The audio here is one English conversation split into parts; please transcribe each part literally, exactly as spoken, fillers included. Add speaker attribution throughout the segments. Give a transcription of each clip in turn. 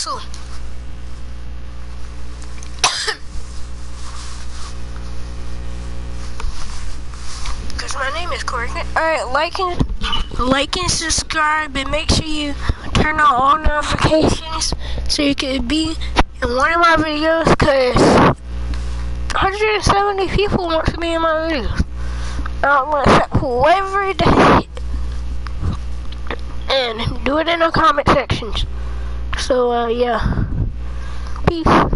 Speaker 1: also, because my name is Corey. Alright, like and, like and subscribe, and make sure you turn on all notifications so you can be in one of my videos, because one hundred seventy people want to be in my videos. I'm going to accept whoever does it, and do it in the comment sections. So, uh, yeah. Peace.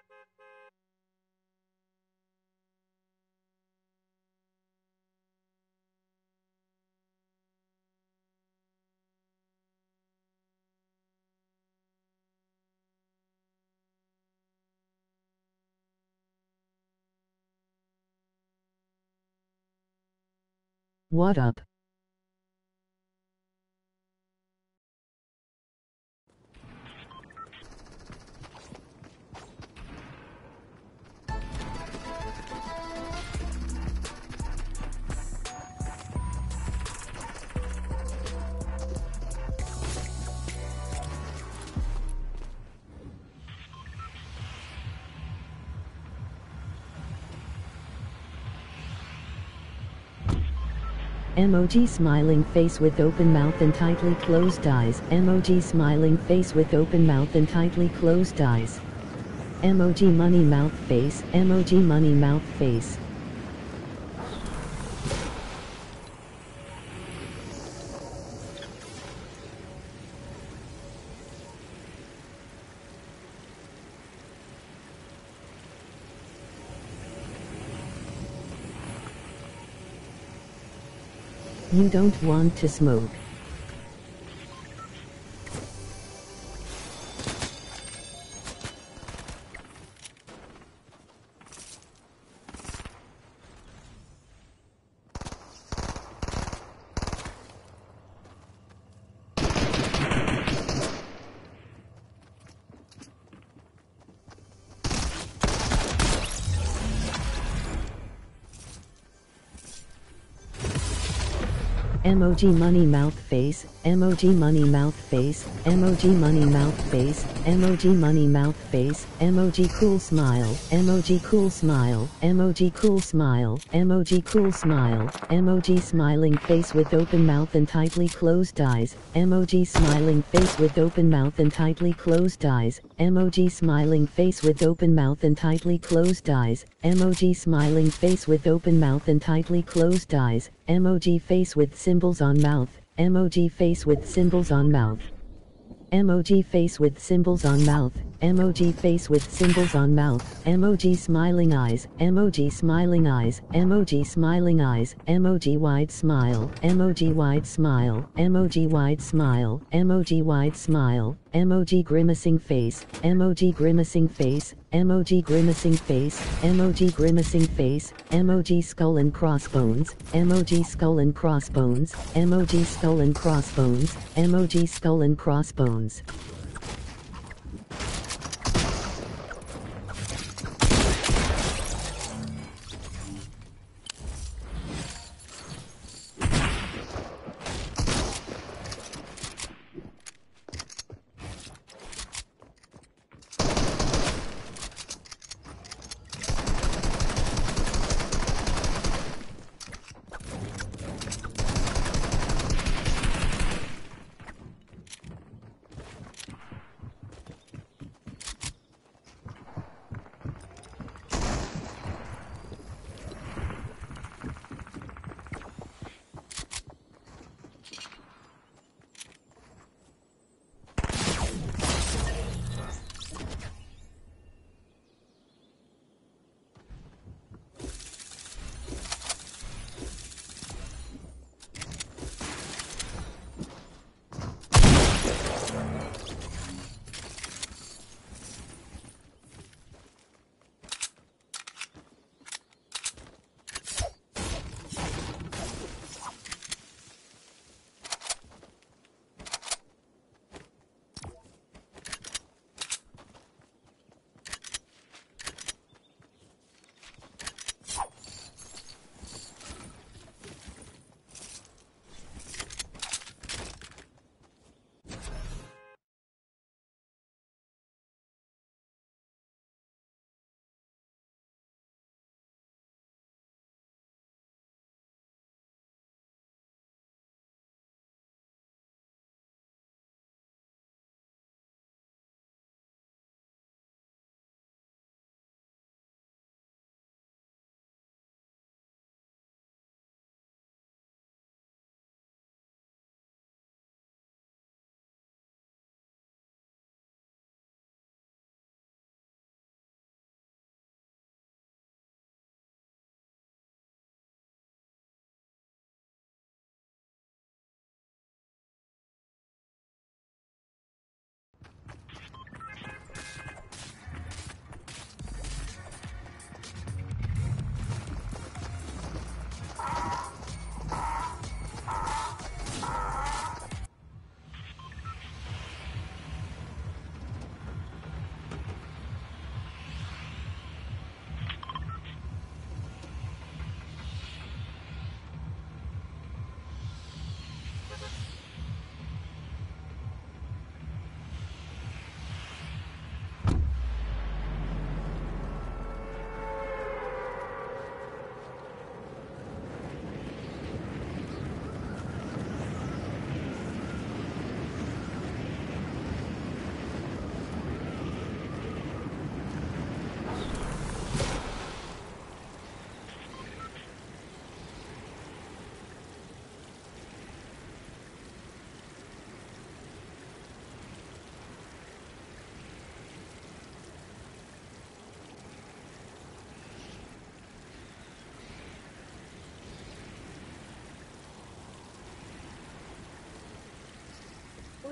Speaker 2: What up? Emoji smiling face with open mouth and tightly closed eyes. Emoji smiling face with open mouth and tightly closed eyes. Emoji money mouth face. Emoji money mouth face. You don't want to smoke. Emoji money mouth face. Emoji money mouth face. Emoji money mouth face. Emoji money mouth face. Emoji cool smile. Emoji cool smile. Emoji cool smile. Emoji cool smile. Emoji smiling face with open mouth and tightly closed eyes. Emoji smiling face with open mouth and tightly closed eyes. Emoji smiling face with open mouth and tightly closed eyes. Emoji smiling face with open mouth and tightly closed eyes. Emoji face with symbols on mouth. Emoji face with symbols on mouth. Emoji face with symbols on mouth. Emoji face with symbols on mouth. Emoji smiling eyes. Emoji smiling eyes. Emoji smiling eyes. Emoji wide smile. Emoji wide smile. Emoji wide smile. Emoji wide smile. Emoji grimacing face. Emoji grimacing face. Emoji grimacing face. Emoji grimacing face. Emoji skull and crossbones. Emoji skull and crossbones. Emoji skull and crossbones. Emoji skull and crossbones.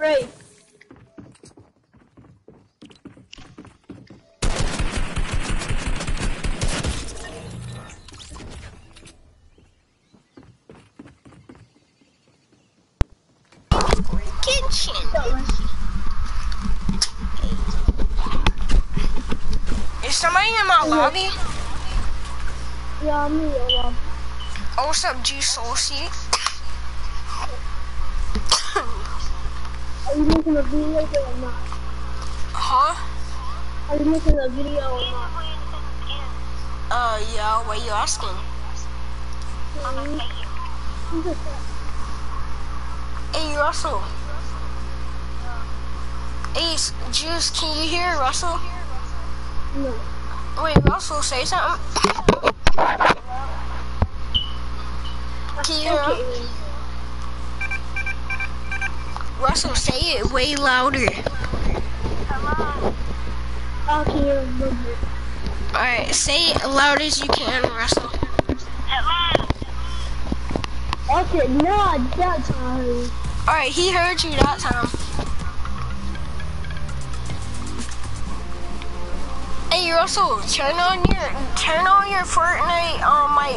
Speaker 3: Ray.
Speaker 1: Kitchen. Is somebody in my lobby?
Speaker 3: Yeah, me, yeah.
Speaker 1: Oh, what's up, G Saucy?
Speaker 3: Are you making a video or not?
Speaker 1: Huh?
Speaker 3: Are you making a video or not?
Speaker 1: Uh, yeah, what are you asking?
Speaker 3: Mm-hmm.
Speaker 1: Hey, Russell. Hey, Juice, can you hear Russell?
Speaker 3: No.
Speaker 1: Wait, Russell, say something. Can you hear him? Russell, say it way louder.
Speaker 3: Hello. I can hear him.
Speaker 1: Alright, say it loud as you can, Russell.
Speaker 3: Hello. Okay, not that time.
Speaker 1: Alright, he heard you that time. Hey, Russell, turn on your turn on your Fortnite um mic.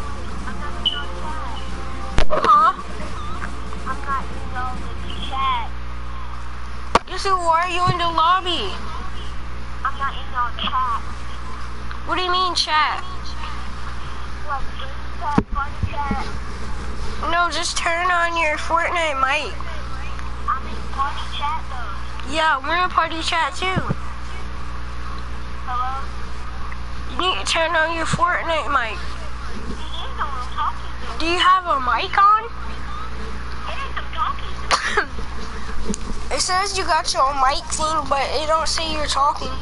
Speaker 1: Huh?
Speaker 3: I'm not in the chat.
Speaker 1: Yes, so why are you in the lobby?
Speaker 3: I'm not in your chat.
Speaker 1: What do you mean, chat?
Speaker 3: Like in chat, fun chat.
Speaker 1: No, just turn on your Fortnite mic.
Speaker 3: I'm in party chat though.
Speaker 1: Yeah, we're in party chat too.
Speaker 3: Hello?
Speaker 1: You need to turn on your Fortnite mic.
Speaker 3: It is the one I'm talking to.
Speaker 1: Do you have a mic on?
Speaker 3: It is I'm talking to.
Speaker 1: It says you got your mic thing, but it don't say you're talking.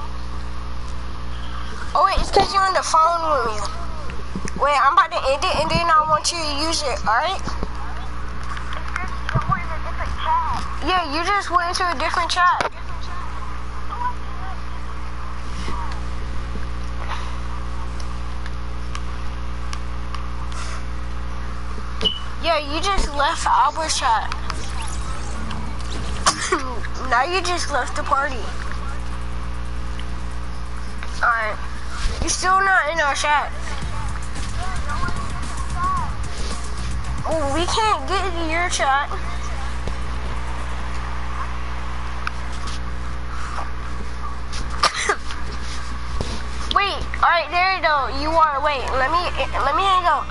Speaker 1: Oh wait, it's because you're on the phone with me. Wait, I'm about to end it, and then I want you to use it, alright?
Speaker 3: It's just, you're in a different chat.
Speaker 1: Yeah, you just went into a different chat. Yeah, you just left our chat. Now you just left the party. Alright. You're still not in our chat. Oh, we can't get into your chat. Wait, alright, there you go. You are, wait, let me, let me hang up.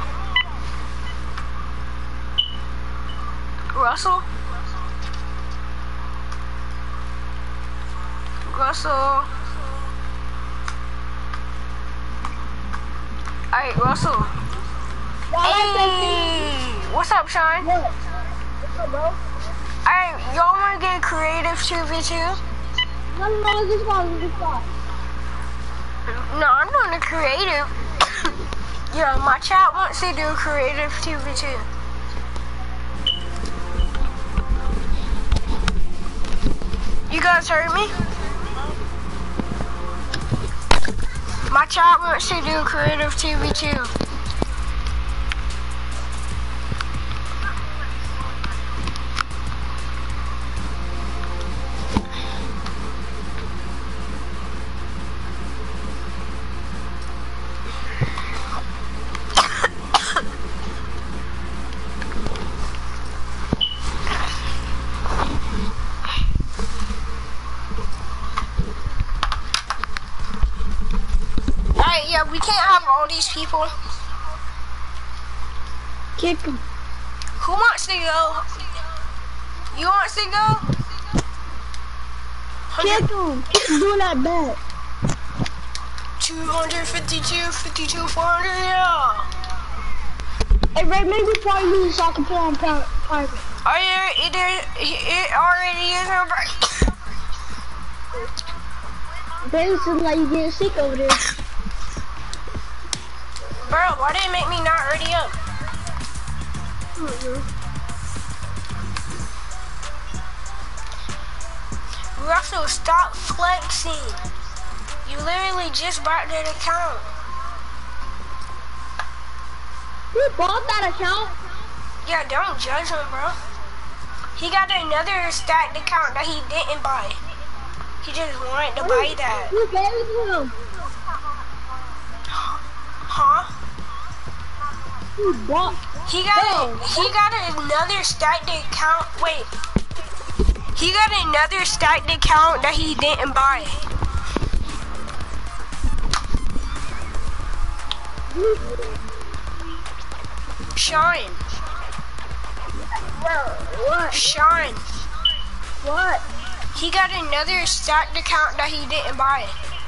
Speaker 1: Russell? Russell? Alright, Russell. Hey! What's up, Sean?
Speaker 3: What? What's up, bro?
Speaker 1: Alright, y'all wanna get creative two v two?
Speaker 3: No, no, no, this one, this one.
Speaker 1: No, I'm doing a creative. Yeah, my chat wants to do creative two v two. You guys heard me? My chat wants to do creative two v two. Alright, yeah, we can't have all these people.
Speaker 3: Kick him.
Speaker 1: Who wants to go? You want to go?
Speaker 3: Kick him. Keep doing that bet.
Speaker 1: two fifty-two, fifty-two, four hundred, yeah.
Speaker 3: Hey, Ray, maybe probably lose so I can put on pri- private.
Speaker 1: Are you, it, it already is over.
Speaker 3: Baby, seems like you getting sick over there.
Speaker 1: Bro, why didn't it make me not ready up?
Speaker 3: Mm-hmm.
Speaker 1: Russell, stop flexing. You literally just bought that account.
Speaker 3: You bought that account?
Speaker 1: Yeah, don't judge him, bro. He He got another stacked account that he didn't buy. He just wanted to buy that.
Speaker 3: You gave it to him.
Speaker 1: Huh?
Speaker 3: He bought.
Speaker 1: He got a, he got another stacked account. Wait. He got another stacked account that he didn't buy. Sean.
Speaker 3: What?
Speaker 1: Sean.
Speaker 3: What?
Speaker 1: He got another stacked account that he didn't buy.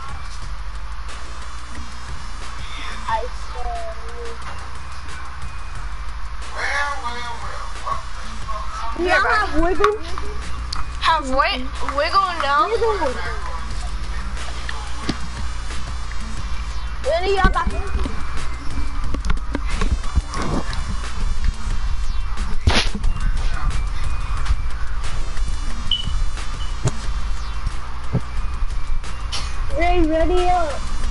Speaker 3: I said. Do y'all have wiggle?
Speaker 1: Have what? Wiggle? No.
Speaker 3: Wiggle. Really, y'all got wiggle? Ray, ready up.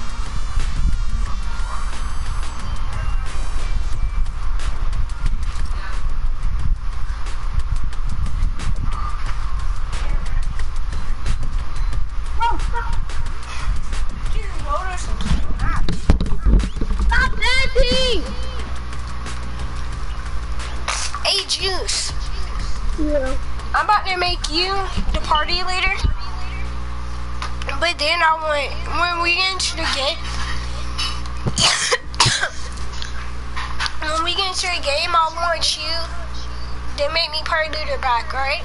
Speaker 3: Stop dancing!
Speaker 1: Hey, Juice.
Speaker 3: Yeah.
Speaker 1: I'm about to make you the party leader. But then I want, when we get into the game, when we get into the game, I want you to make me party leader back, right?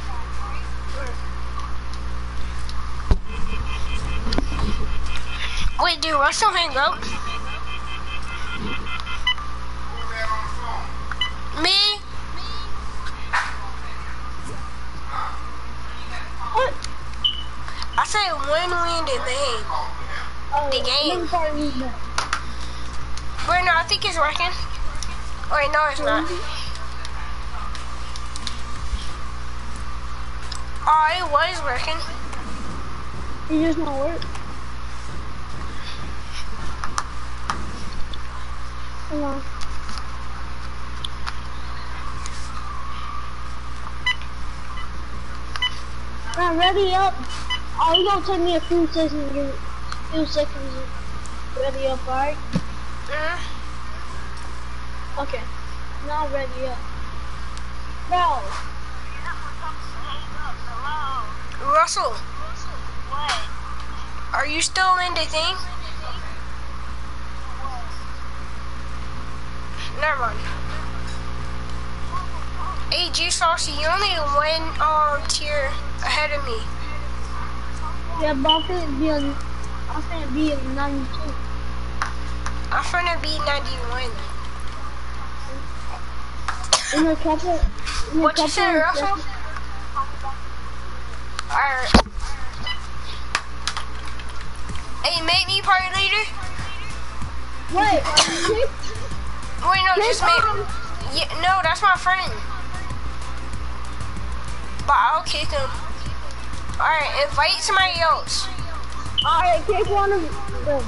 Speaker 1: Wait, did Russell hang up? Me?
Speaker 3: What?
Speaker 1: I said when we in the thing.
Speaker 3: Oh,
Speaker 1: The game.
Speaker 3: let me try to
Speaker 1: Wait, no, I think it's working. Wait, no, it's not. Oh, it was working.
Speaker 3: It just not work. Hold on. Now ready up. Oh, it's gonna take me a few seconds. to- Few seconds. to Ready up, alright?
Speaker 1: Mm.
Speaker 3: Okay. Now ready up. Bro.
Speaker 1: Russell. What? Are you still in the thing? Never mind. Hey, G Saucy, you only one um tier ahead of me.
Speaker 3: Yeah, but I'm finna be on. I'm finna be in ninety-two.
Speaker 1: I'm finna be ninety-one.
Speaker 3: In a couple. In a
Speaker 1: What you
Speaker 3: couple
Speaker 1: said,
Speaker 3: of
Speaker 1: Russell?
Speaker 3: seconds.
Speaker 1: Alright. Hey, make me party leader.
Speaker 3: Wait.
Speaker 1: Wait, no,
Speaker 3: Kick
Speaker 1: just make.
Speaker 3: him.
Speaker 1: Yeah, no, that's my friend. But I'll kick him. Alright, invite somebody else.
Speaker 3: Alright, kick one of them.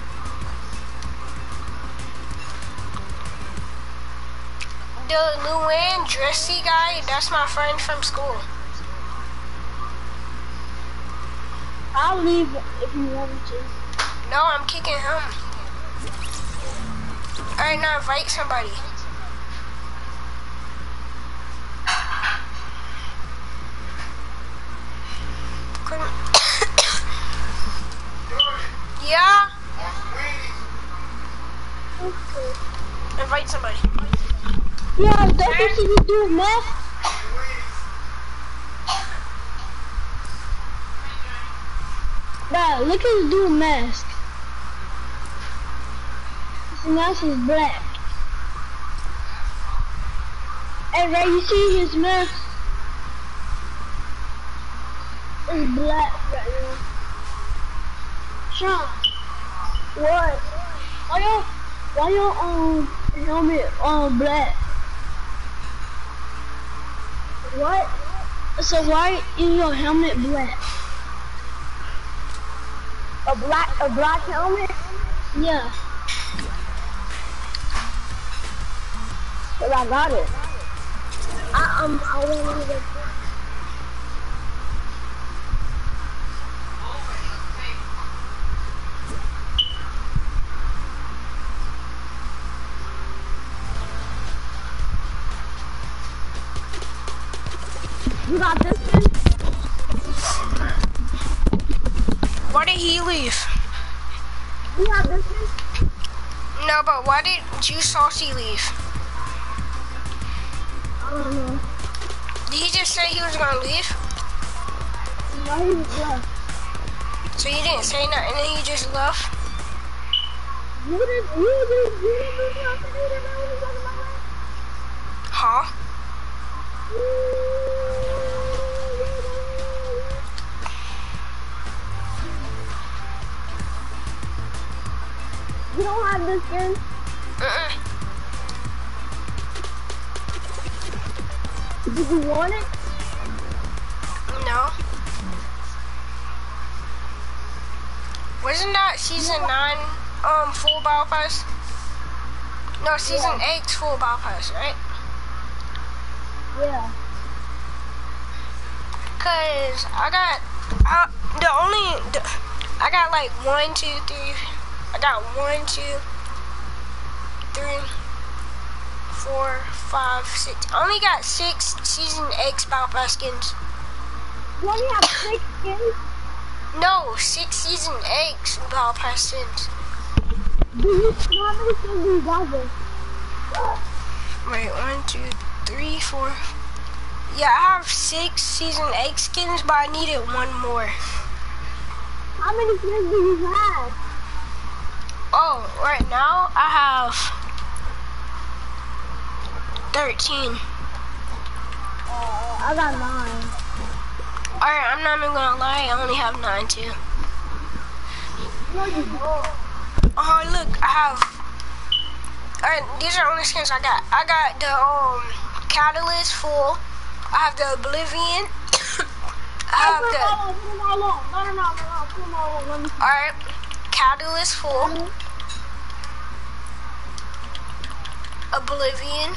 Speaker 1: The Luann Dressy guy, that's my friend from school.
Speaker 3: I'll leave if you want me to.
Speaker 1: No, I'm kicking him. Alright, now invite somebody. Couldn't- Yeah?
Speaker 3: Okay.
Speaker 1: Invite somebody.
Speaker 3: Yeah, don't you see me do math? Nah, look at this dude mask. His mask is black. Hey Ray, you see his mask? It's black right now. Sean, what? Why your why your um helmet um black? What? So why is your helmet black? A black a black helmet? Yeah. But I got it. I um I want to get You got this skin?
Speaker 1: Why did he leave?
Speaker 3: You have this skin?
Speaker 1: No, but why did Juice Saucy leave?
Speaker 3: I don't know.
Speaker 1: Did he just say he was gonna leave?
Speaker 3: No, he was left.
Speaker 1: So he didn't say nothing and then he just left?
Speaker 3: You didn't, you didn't, you didn't do nothing. You didn't know what he was talking about.
Speaker 1: Huh?
Speaker 3: You don't have this skin?
Speaker 1: Uh-uh.
Speaker 3: Did you want it?
Speaker 1: No. Wasn't that season nine um full battle pass? No, season
Speaker 3: Yeah.
Speaker 1: eight's full battle pass, right?
Speaker 3: Yeah.
Speaker 1: Cause I got I, the only the, I got like one, two, three. I got one, two, three, four, five, six. I only got six season X battle pass skins.
Speaker 3: You only have six skins?
Speaker 1: No, six season X battle pass skins.
Speaker 3: Do you, how many skins do you got there?
Speaker 1: Wait, one, two, three, four. Yeah, I have six season X skins, but I needed one more.
Speaker 3: How many skins do you have?
Speaker 1: Oh, right now I have thirteen.
Speaker 3: Uh, I got nine.
Speaker 1: Alright, I'm not even gonna lie, I only have nine too.
Speaker 3: No, you don't.
Speaker 1: Oh, look, I have. Alright, these are only skins I got. I got the um Catalyst full. I have the Oblivion. I have
Speaker 3: Put
Speaker 1: the.
Speaker 3: them all on, put them all on. No, no, no, no, no, put them all on. Let me see.
Speaker 1: Alright, Catalyst full. Oblivion.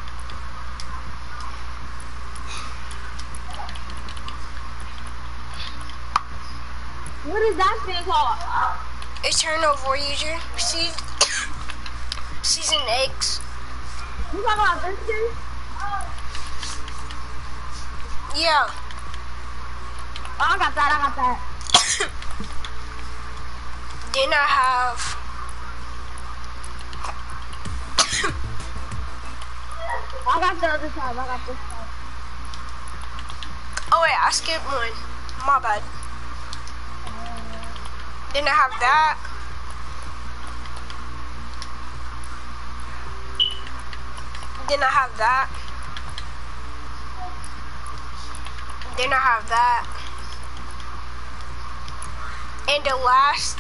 Speaker 3: What is that thing called?
Speaker 1: Eternal Voyager. See, season X.
Speaker 3: You talking about this skin?
Speaker 1: Yeah.
Speaker 3: Oh, I got that, I got that.
Speaker 1: Then I have.
Speaker 3: I got the other side, I got this side.
Speaker 1: Oh wait, I skipped one. My bad. Then I have that. Then I have that. Then I have that. And the last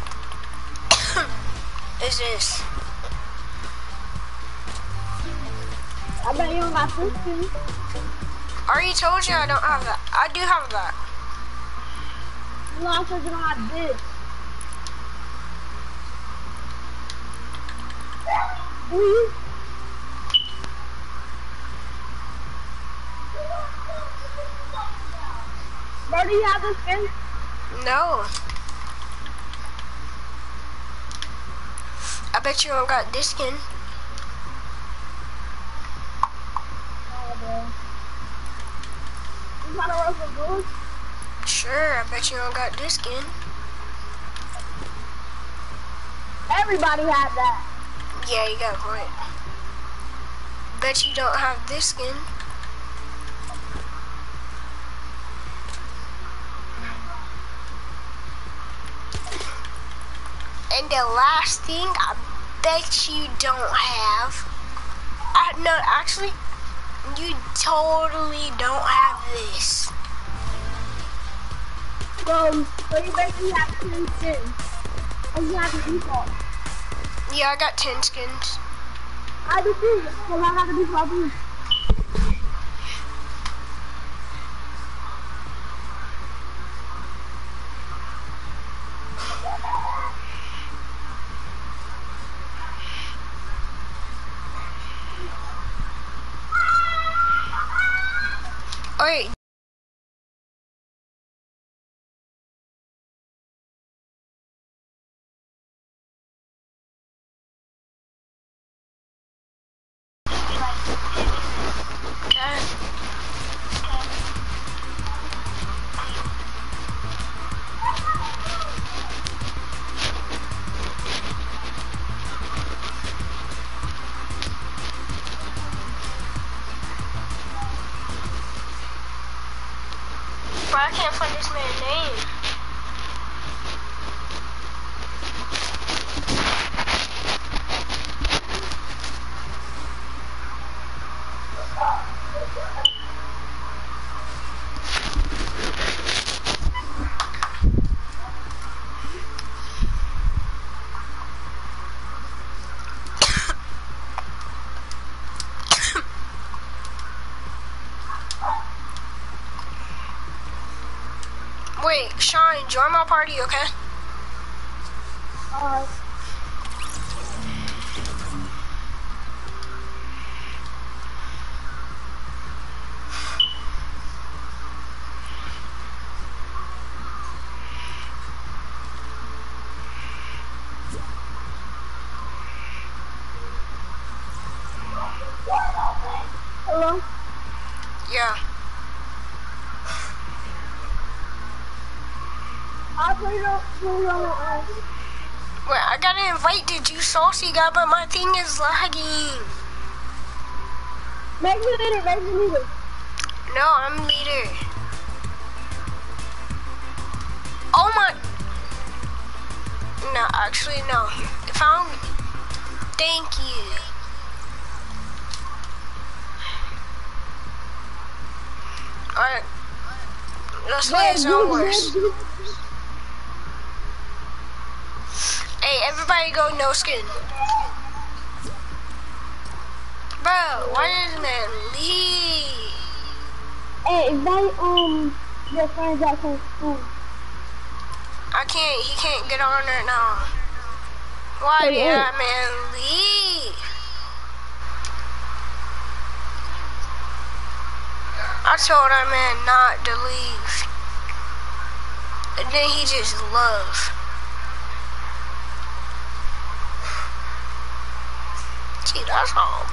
Speaker 1: is this.
Speaker 3: I bet you don't got this skin.
Speaker 1: I already told you I don't have that. I do have that.
Speaker 3: No, I said you don't have this. Do you? Bro, do you have this skin?
Speaker 1: No. I bet you don't got this skin.
Speaker 3: Oh, bro. You got a roll for good?
Speaker 1: Sure, I bet you don't got this skin.
Speaker 3: Everybody had that.
Speaker 1: Yeah, you got a point. Bet you don't have this skin. And the last thing, I bet you don't have. I, no, actually, you totally don't have this.
Speaker 3: So, so you basically have ten skins. And you have the default.
Speaker 1: Yeah, I got ten skins.
Speaker 3: I do too, so I have the default too.
Speaker 1: Alright. I can't find this man's name. Wait, Shine, join my party, okay?
Speaker 3: Alright. Hello?
Speaker 1: Yeah.
Speaker 3: I put it up, put it on uh,
Speaker 1: Wait, I gotta invite the Juice Saucy guy, but my thing is lagging.
Speaker 3: make me leader, make me leader.
Speaker 1: No, I'm leader. Oh my. No, actually, no. If I'm. Thank you. Alright. Let's play Zone Wars. Hey, everybody go no skin. Bro, why does man leave?
Speaker 3: Hey, invite um your friends out from school.
Speaker 1: I can't, he can't get on right now. Why
Speaker 3: Hey,
Speaker 1: did
Speaker 3: hey.
Speaker 1: that man leave? I told that man not to leave. And then he just left. See, that's all.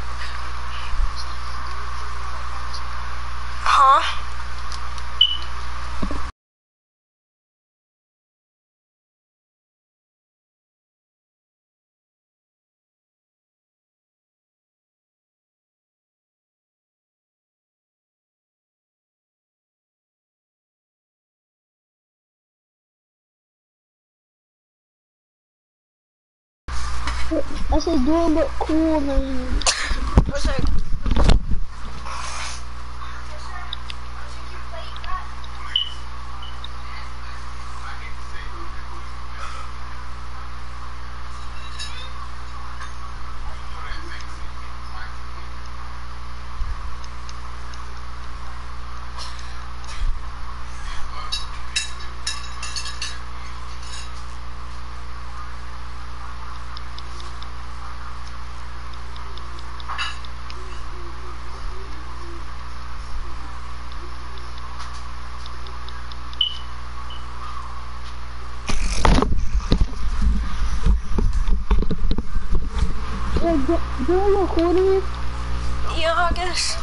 Speaker 1: Huh?
Speaker 3: I said do it look cool man.
Speaker 1: What's that?
Speaker 3: Yeah, do, do a recording.
Speaker 1: Yeah, I guess.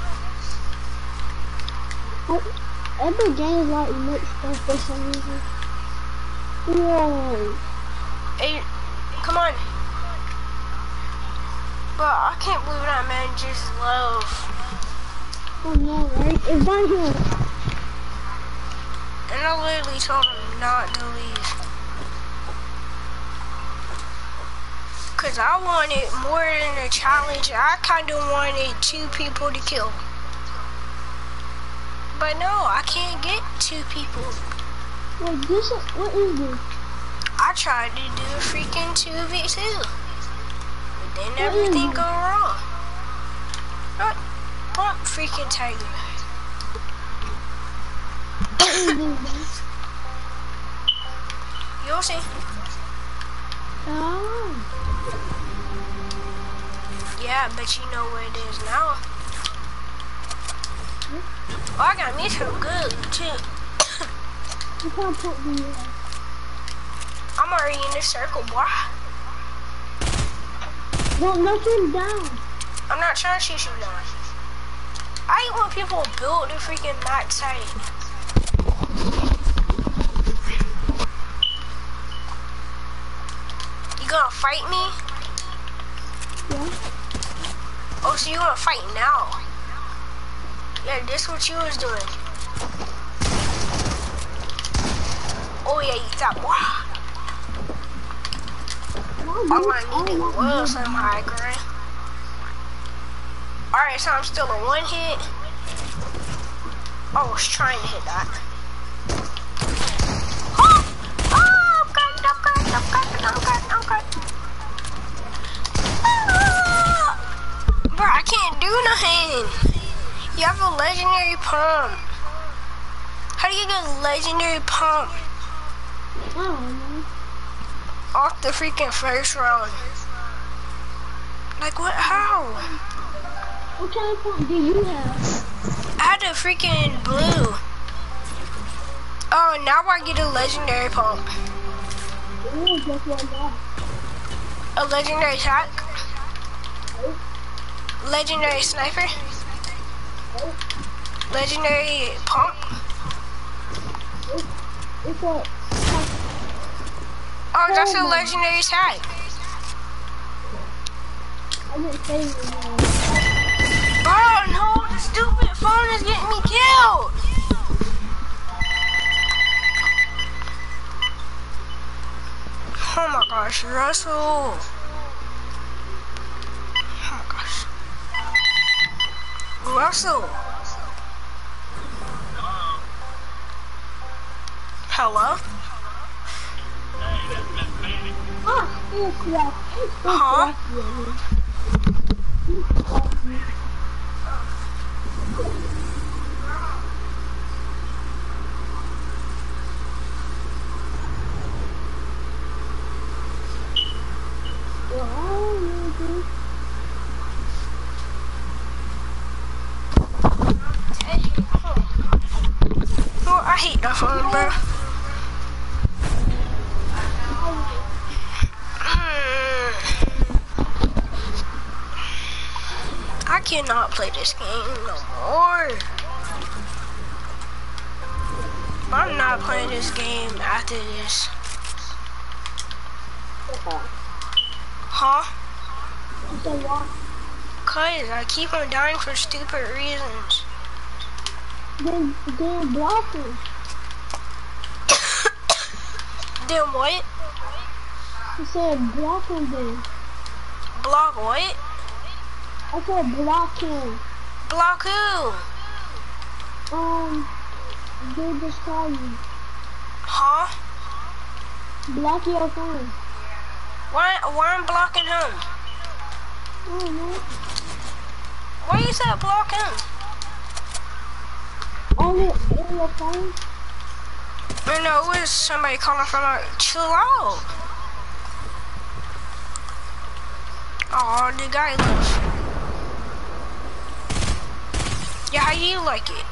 Speaker 3: Every game like mixed up for some reason. Whoa.
Speaker 1: Hey, come on. But I can't believe that man just left.
Speaker 3: Oh no, right? It's right here.
Speaker 1: And I literally told him not to leave. Cause I wanted more than a challenge. I kinda wanted two people to kill. But no, I can't get two people.
Speaker 3: Wait, this is, what is this?
Speaker 1: I tried to do a freaking two v two. But then
Speaker 3: What
Speaker 1: everything
Speaker 3: is
Speaker 1: go wrong. What? What freaking tiger?
Speaker 3: What is this, man?
Speaker 1: You'll see.
Speaker 3: Oh.
Speaker 1: Yeah, but you know where it is now. Oh, I got me some good too.
Speaker 3: You can't put me in.
Speaker 1: I'm already in the circle, boy.
Speaker 3: Well, nothing down.
Speaker 1: I'm not trying to shoot you down. I hate when people build the freaking max site. You gonna fight me?
Speaker 3: Yeah.
Speaker 1: Oh, so you gonna fight now? Yeah, this what you was doing. Oh yeah, you got boy. All I needed was some high ground. Alright, so I'm still a one hit. Oh, I was trying to hit that. Oh! Oh, I'm good, I'm good, I'm good, I'm good, I'm good. Ah! Bro, I can't do nothing. You have a legendary pump. How do you get a legendary pump?
Speaker 3: I don't know.
Speaker 1: Off the freaking first round. Like what? How?
Speaker 3: What kind of pump do you have?
Speaker 1: I had a freaking blue. Oh, now I get a legendary pump.
Speaker 3: Ooh, just like that.
Speaker 1: A legendary attack. Legendary sniper. Legendary pump.
Speaker 3: It's a...
Speaker 1: Oh, that's a legendary attack.
Speaker 3: I didn't say anything.
Speaker 1: Oh no, the stupid phone is getting me killed. Oh my gosh, Russell. Oh my gosh. Russell. Hello?
Speaker 3: Ah, it's crap. It's
Speaker 1: Huh? Oh, I hate that phone, bro. I cannot play this game no more. I'm not playing this game after this. Huh? Cause I keep on dying for stupid reasons.
Speaker 3: Then, then block him.
Speaker 1: Then what?
Speaker 3: I said block him then.
Speaker 1: Block what?
Speaker 3: I said block him.
Speaker 1: Block who?
Speaker 3: Um, dude just called you.
Speaker 1: Huh?
Speaker 3: Block your phone.
Speaker 1: Why, why I'm blocking him?
Speaker 3: I don't know.
Speaker 1: Why you said block him?
Speaker 3: On your, on your phone?
Speaker 1: I know it was somebody calling from a chill out. Oh, the guy left. Yeah, how you like it?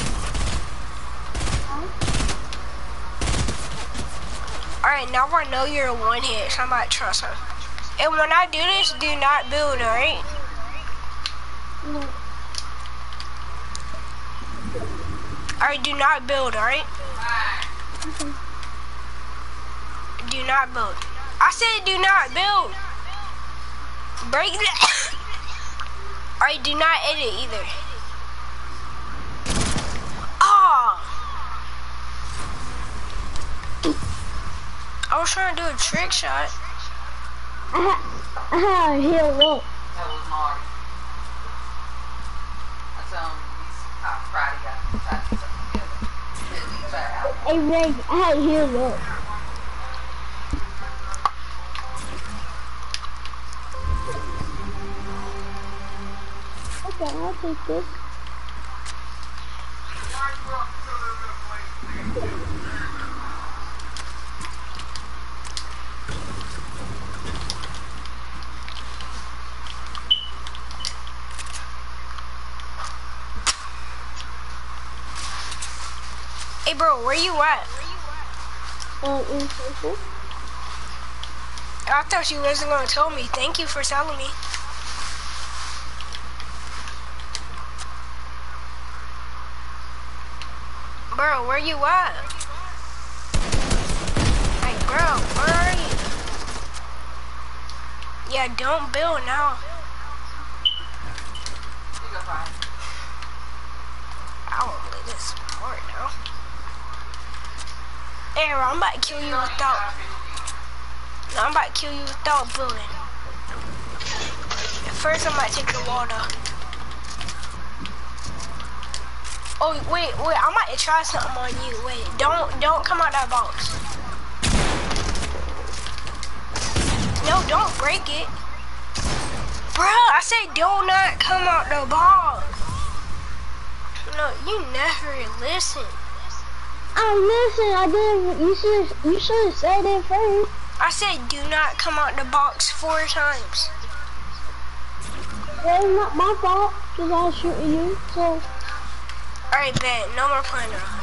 Speaker 1: Alright, now I know you're a one hit, so I'm about to trust him. And when I do this, do not build, alright?
Speaker 3: No.
Speaker 1: Alright, do not build, alright?
Speaker 3: Okay.
Speaker 1: Do not build. I said do not build. Break that. Alright, do not edit either. Ah! I was trying to do a trick shot.
Speaker 3: Ah, he'll look.
Speaker 4: That was Marty. That's um, he's uh, Friday got together.
Speaker 3: Hey, Ray, ah, he'll look. Okay, I'll take this.
Speaker 1: Hey bro, where you at?
Speaker 3: Um, in circle.
Speaker 1: I thought you wasn't gonna tell me. Thank you for telling me. Bro, where you at? Like, bro, where are you? Yeah, don't build now. I won't play this part now. Hey, bro, I'm about to kill you without. No, I'm about to kill you without building. First, I'm about to take the water. Oh wait, wait, I might try something on you. Wait, don't, don't come out that box. No, don't break it. Bruh, I said do not come out the box. No, you never listen.
Speaker 3: I listen, I didn't, you should, you should have said it first.
Speaker 1: I said do not come out the box four times.
Speaker 3: Well, it's not my fault, because I was shooting you, so.
Speaker 1: Alright, bet, no more playing around.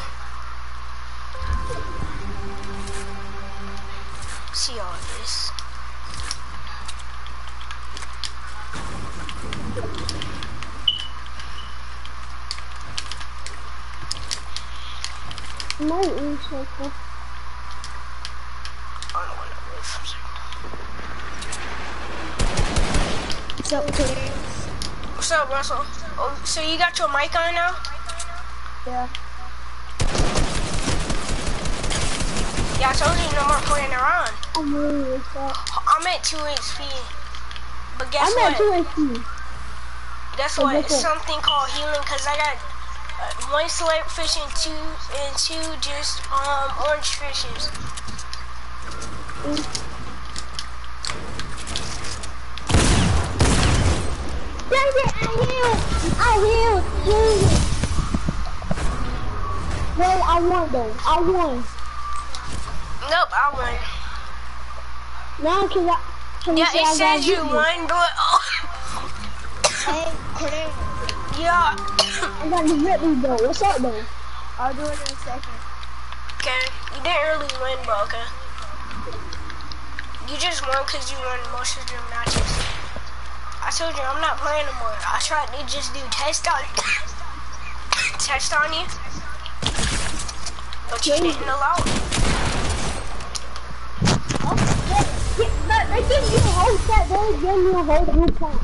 Speaker 1: See all this.
Speaker 3: My ear circle.
Speaker 1: I don't want to move for a second.
Speaker 3: What's up, Twitter?
Speaker 1: What's up, Russell? Oh, so you got your mic on now?
Speaker 3: Yeah.
Speaker 1: Yeah, I told you no more playing around.
Speaker 3: I'm really upset.
Speaker 1: I'm at two H P. But guess
Speaker 3: I'm
Speaker 1: what?
Speaker 3: at two H P.
Speaker 1: Guess
Speaker 3: Oh,
Speaker 1: what?
Speaker 3: guess
Speaker 1: It's
Speaker 3: what?
Speaker 1: something called healing because I got uh, one select fish and two and two just um orange fishes.
Speaker 3: Mm. Dang it, I healed! I healed! Dang it! Well, I won though. I won.
Speaker 1: Nope, I won.
Speaker 3: Now can I can you
Speaker 1: Yeah,
Speaker 3: say
Speaker 1: it
Speaker 3: I got
Speaker 1: says you
Speaker 3: you?
Speaker 1: won, but oh.
Speaker 3: Hey, Cornell.
Speaker 1: Yeah.
Speaker 3: I got to hit me though. What's up though? I'll do it in a second.
Speaker 1: Okay, you didn't really win, but okay. You just won because you won most of your matches. I told you I'm not playing no more. I tried to just do test on test on you, but you didn't allow it.
Speaker 3: Oh, yeah, yeah, but they give you a whole set. They give you a whole blue pump.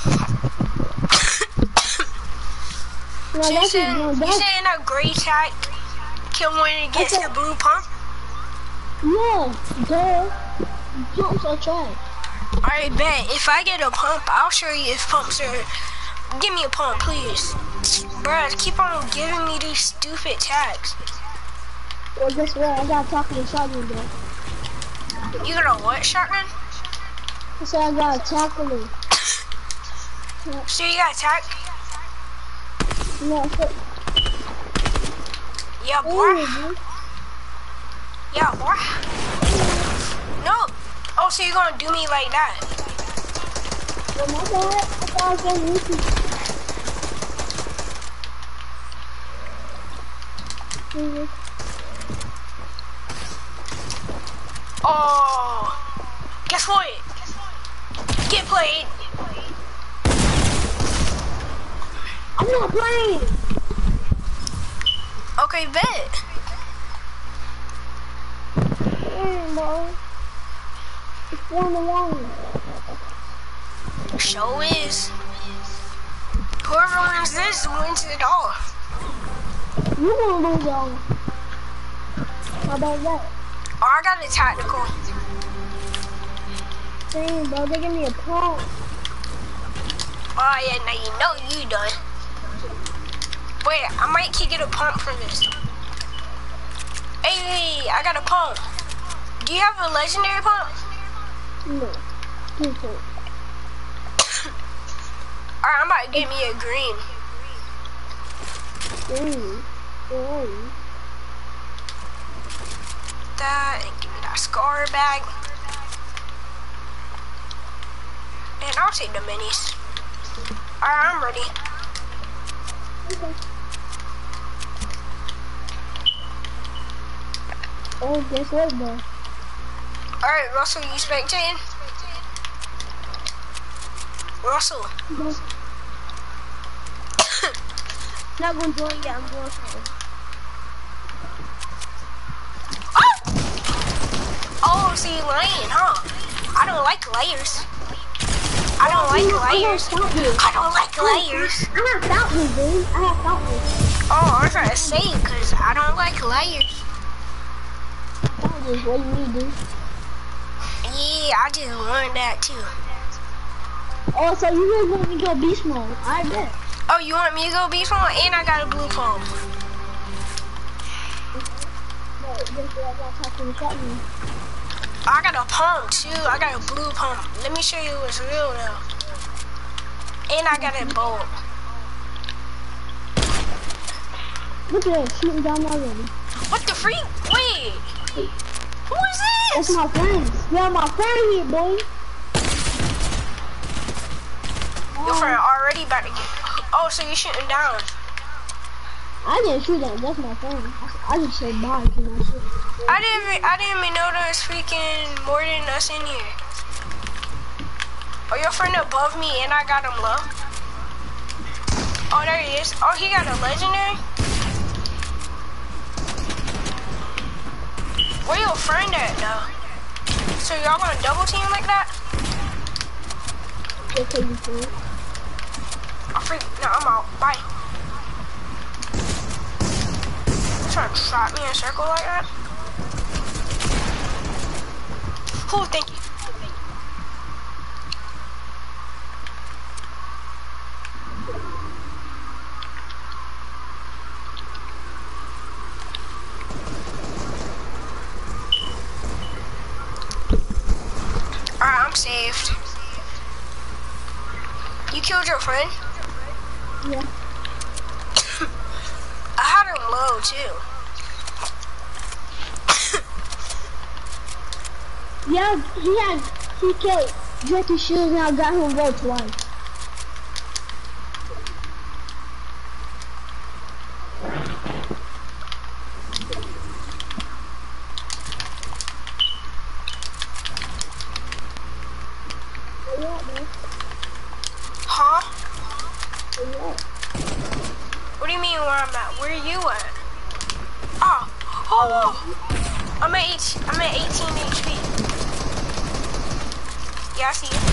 Speaker 3: No,
Speaker 1: So you
Speaker 3: that's
Speaker 1: saying,
Speaker 3: no,
Speaker 1: you
Speaker 3: that's,
Speaker 1: saying a gray tag can win against
Speaker 3: Okay.
Speaker 1: the blue pump?
Speaker 3: yeah, duh. Pumps are trash.
Speaker 1: Alright, bet. If I get a pump, I'll show you if pumps are... Give me a pump, please. Bruh, keep on giving me these stupid tags.
Speaker 3: Well, guess what? I got talking to shotgun though.
Speaker 1: You got a what, shotgun?
Speaker 3: I said I got a chocolate.
Speaker 1: So you got a tag?
Speaker 3: No, I said,
Speaker 1: Yeah, boy.
Speaker 3: hey, dude.
Speaker 1: Yeah, boy. No. Oh, so you're gonna do me like that?
Speaker 3: Well, my bad. I thought I was going to use it.
Speaker 1: Oh. Guess what? Get played.
Speaker 3: I'm not playing.
Speaker 1: Okay, bet.
Speaker 3: Damn, bro. It's one to one.
Speaker 1: Show is. Whoever wins this wins it all.
Speaker 3: You gonna lose all. How about that?
Speaker 1: Oh, I got a tactical.
Speaker 3: Damn, bro. They give me a pump.
Speaker 1: Oh yeah, now you know you done. Wait, I might kick it a pump from this. Hey, hey, I got a pump. Do you have a legendary pump?
Speaker 3: No. Two pump.
Speaker 1: Alright, I'm about to get me a green.
Speaker 3: Damn. Damn.
Speaker 1: That, and give me that scar bag. And I'll take the minis. Alright, I'm ready.
Speaker 3: Okay. Oh, guess what, bro?
Speaker 1: Alright, Russell, you spectating? Russell.
Speaker 3: No. Not gonna join yet. I'm going for it.
Speaker 1: Oh, so you lying, huh? I don't like layers. I don't like layers. I don't like layers.
Speaker 3: I have fountains, dude. I have fountains.
Speaker 1: Oh, I was trying to say because I don't like layers.
Speaker 3: is what you need to do.
Speaker 1: Yeah, I just learned that too.
Speaker 3: Oh, so you really want me to go beast mode? I bet.
Speaker 1: Oh, you want me to go beast mode? And I got a blue pump.
Speaker 3: But guess what? I got talking to me.
Speaker 1: I got a pump too. I got a blue pump. Let me show you what's real now. And I got a bolt.
Speaker 3: Look at that, shooting down already.
Speaker 1: What the freak? Wait. Who is
Speaker 3: That's
Speaker 1: this?
Speaker 3: my friends. Yeah, my friend here, boy.
Speaker 1: Your friend already about to get. Oh, so you shooting down?
Speaker 3: I didn't shoot that. That's my friend. I, I just said bye because I shoot.
Speaker 1: I didn't. Even, I didn't even know there was freaking more than us in here. Oh, your friend above me, and I got him low. Oh, there he is. Oh, he got a legendary. Where your friend at though? So y'all gonna double team like that?
Speaker 3: Okay, you see.
Speaker 1: Oh, freak. No, I'm out. Bye. You trying to trap me in a circle like that? Oh, thank you. Alright, I'm saved. You killed your friend?
Speaker 3: Yeah.
Speaker 1: I had him low too.
Speaker 3: Yeah, he had, he killed Jackie Shields and I got him rolled twice. Where you at, man?
Speaker 1: Huh?
Speaker 3: Where you at?
Speaker 1: What do you mean where I'm at? Where are you at? Oh, oh, I'm at eight, I'm at eighteen H P. Yeah, I see you.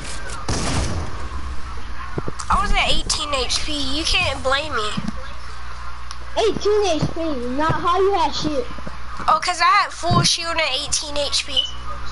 Speaker 1: I was at eighteen H P. You can't blame me.
Speaker 3: eighteen H P, not how you had shit.
Speaker 1: Oh, cause I had full shield at eighteen H P.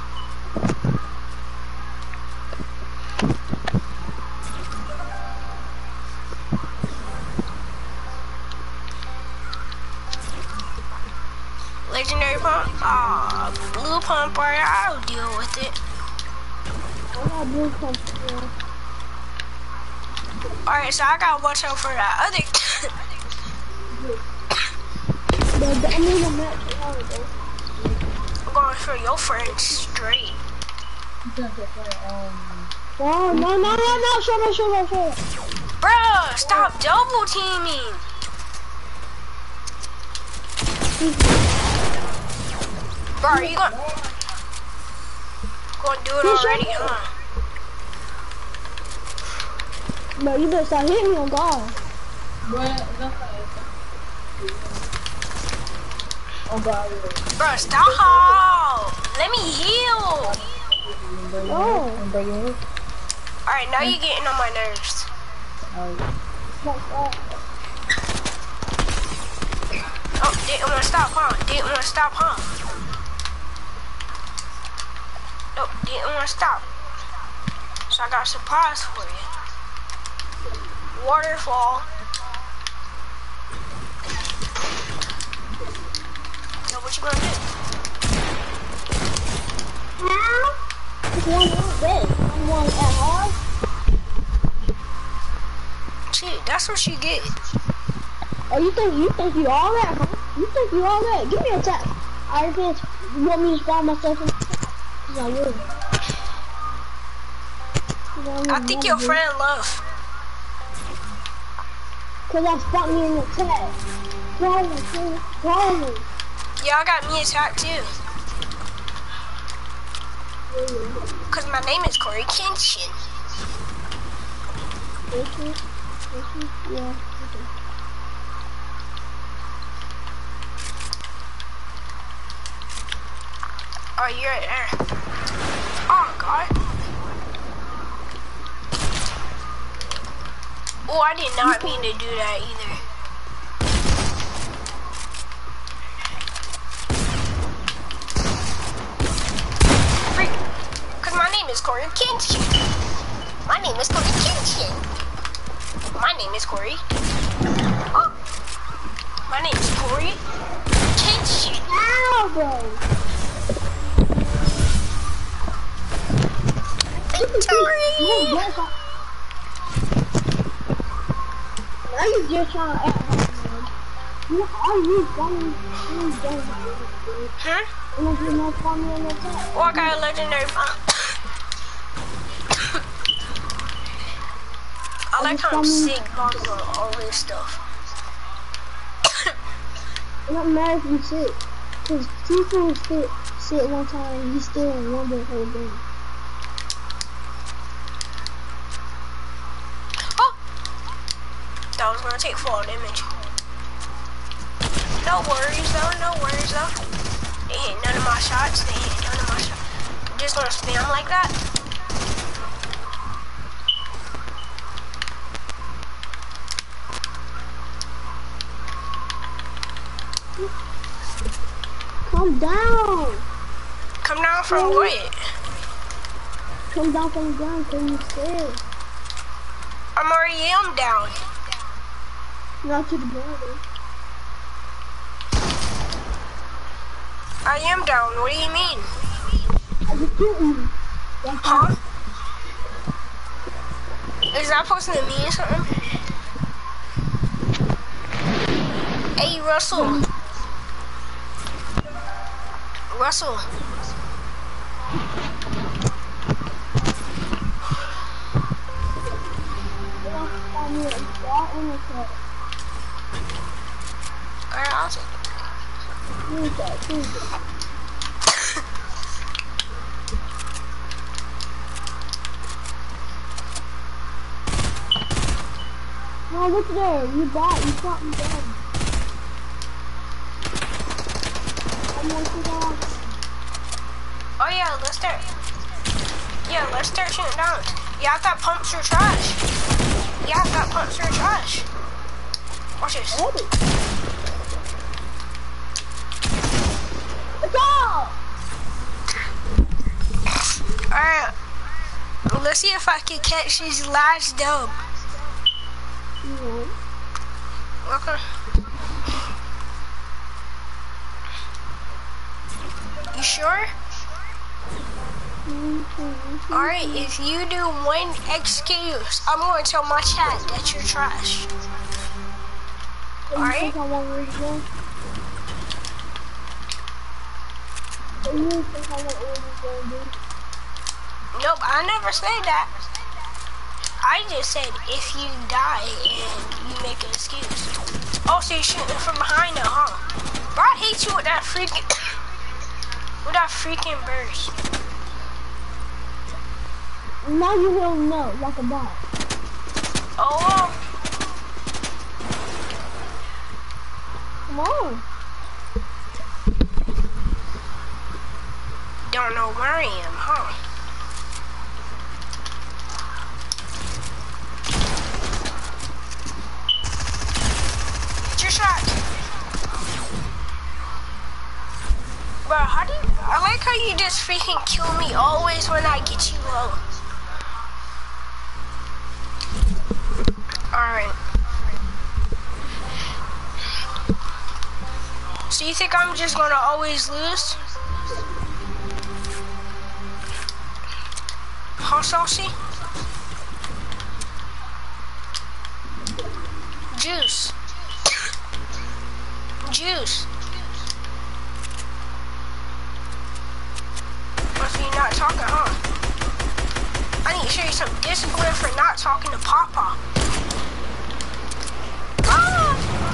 Speaker 1: Legendary pump? Ah, blue pump, alright, I'll deal with it.
Speaker 3: I got blue pump, yeah.
Speaker 1: Alright, so I gotta watch out for that other.
Speaker 3: But I need a match now, though.
Speaker 1: I'm going for your friend straight.
Speaker 3: No, no, no, no, no, shut up, shut up, shut up.
Speaker 1: Bruh, stop double teaming. Bro, are you gonna, gonna do it already, huh?
Speaker 3: Bro, you better start hitting me on guard.
Speaker 1: Bro, stop. Let me heal.
Speaker 3: Oh.
Speaker 1: Alright, now you're getting on my nerves. Oh, didn't wanna stop, huh? Didn't wanna stop, huh? Nope, didn't wanna stop. So I got a surprise for you. Waterfall. So what you gonna do?
Speaker 3: Now? It's one more bed. I'm one at hard.
Speaker 1: Shit, that's what you get.
Speaker 3: Oh, you think you think you all that, huh? You think you all that? Give me a tap. I guess you want me to spawn myself in? Cause I will.
Speaker 1: I think your friend love.
Speaker 3: Cause I spawned me in the tag. Follow me, follow me.
Speaker 1: Y'all got me attacked too. Cause my name is Corey Kenshin.
Speaker 3: This is, this is, yeah. Okay.
Speaker 1: Oh, you're right there. Oh, God. Oh, I did not mean to do that either. is Corey Kinskin. My name is Corey Kinskin. My name is Corey. Oh. My name is Corey Kinskin.
Speaker 3: Ow, bro.
Speaker 1: Victory!
Speaker 3: Now you just trying to act hard, man. You know, all you dumb, you dumb.
Speaker 1: Huh?
Speaker 3: You know, you're not coming in the top.
Speaker 1: Oh, I got a legendary bomb. I like how I'm sick bombing on all this stuff.
Speaker 3: It don't matter if you sit. Because Tifu sit, sit one time and he's still in one the whole game.
Speaker 1: That was gonna take fall damage. No worries though, no worries though. They hit none of my shots, they hit none of my shots. I'm just gonna spam like that.
Speaker 3: Come down!
Speaker 1: Come down from what?
Speaker 3: Come down from the ground, because you're scared.
Speaker 1: I'm already am down.
Speaker 3: Not to the border.
Speaker 1: I am down, what do you mean?
Speaker 3: I just killed you. That's
Speaker 1: Huh? Is that supposed to mean something? Hey, Russell. Russell. Alright, I'll take it.
Speaker 3: Use that, use that. No, look there. You bought. You shot me down. I'm gonna shoot down.
Speaker 1: Oh yeah, let's start. Yeah, let's start shooting down. Yeah, I thought pumps were trash. Yeah, I thought pumps were trash. Watch this.
Speaker 3: Ready. Let's go!
Speaker 1: Alright. Let's see if I can catch his last dub.
Speaker 3: No.
Speaker 1: Okay. You sure?
Speaker 3: Mm-hmm.
Speaker 1: Alright, if you do one excuse, I'm going to tell my chat that you're trash.
Speaker 3: You
Speaker 1: Alright?
Speaker 3: think I want to go? You think I want to go, dude?
Speaker 1: Nope, I never said that. I just said if you die and you make an excuse. Oh, so you're shooting from behind now, huh? Bro, I hate you with that freaking, with that freaking burst.
Speaker 3: Now you will know, like a bot.
Speaker 1: Oh, well.
Speaker 3: Come on.
Speaker 1: Don't know where I am, huh? Get your shot. Bro, how do you, I like how you just freaking kill me always when I get you low. Alright. So you think I'm just gonna always lose? Huh, Saucy? Juice. Juice. Must be not talking, huh? I need to show you some discipline for not talking to Papa. Ah!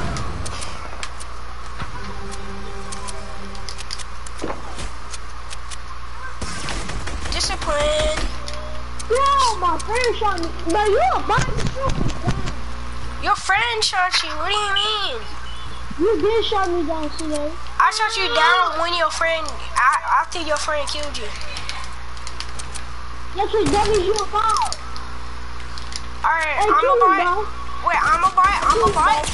Speaker 1: Discipline.
Speaker 3: Yo, my friend shot me. But you a bot.
Speaker 1: Your friend shot you. What do you mean?
Speaker 3: You did shot me down today.
Speaker 1: I shot you down when your friend, I, after your friend killed you.
Speaker 3: That's what that means you a bot.
Speaker 1: Alright,
Speaker 3: Hey,
Speaker 1: I'm
Speaker 3: kill
Speaker 1: a
Speaker 3: me,
Speaker 1: bot.
Speaker 3: bro.
Speaker 1: Wait, I'm a bot. I'm a bot.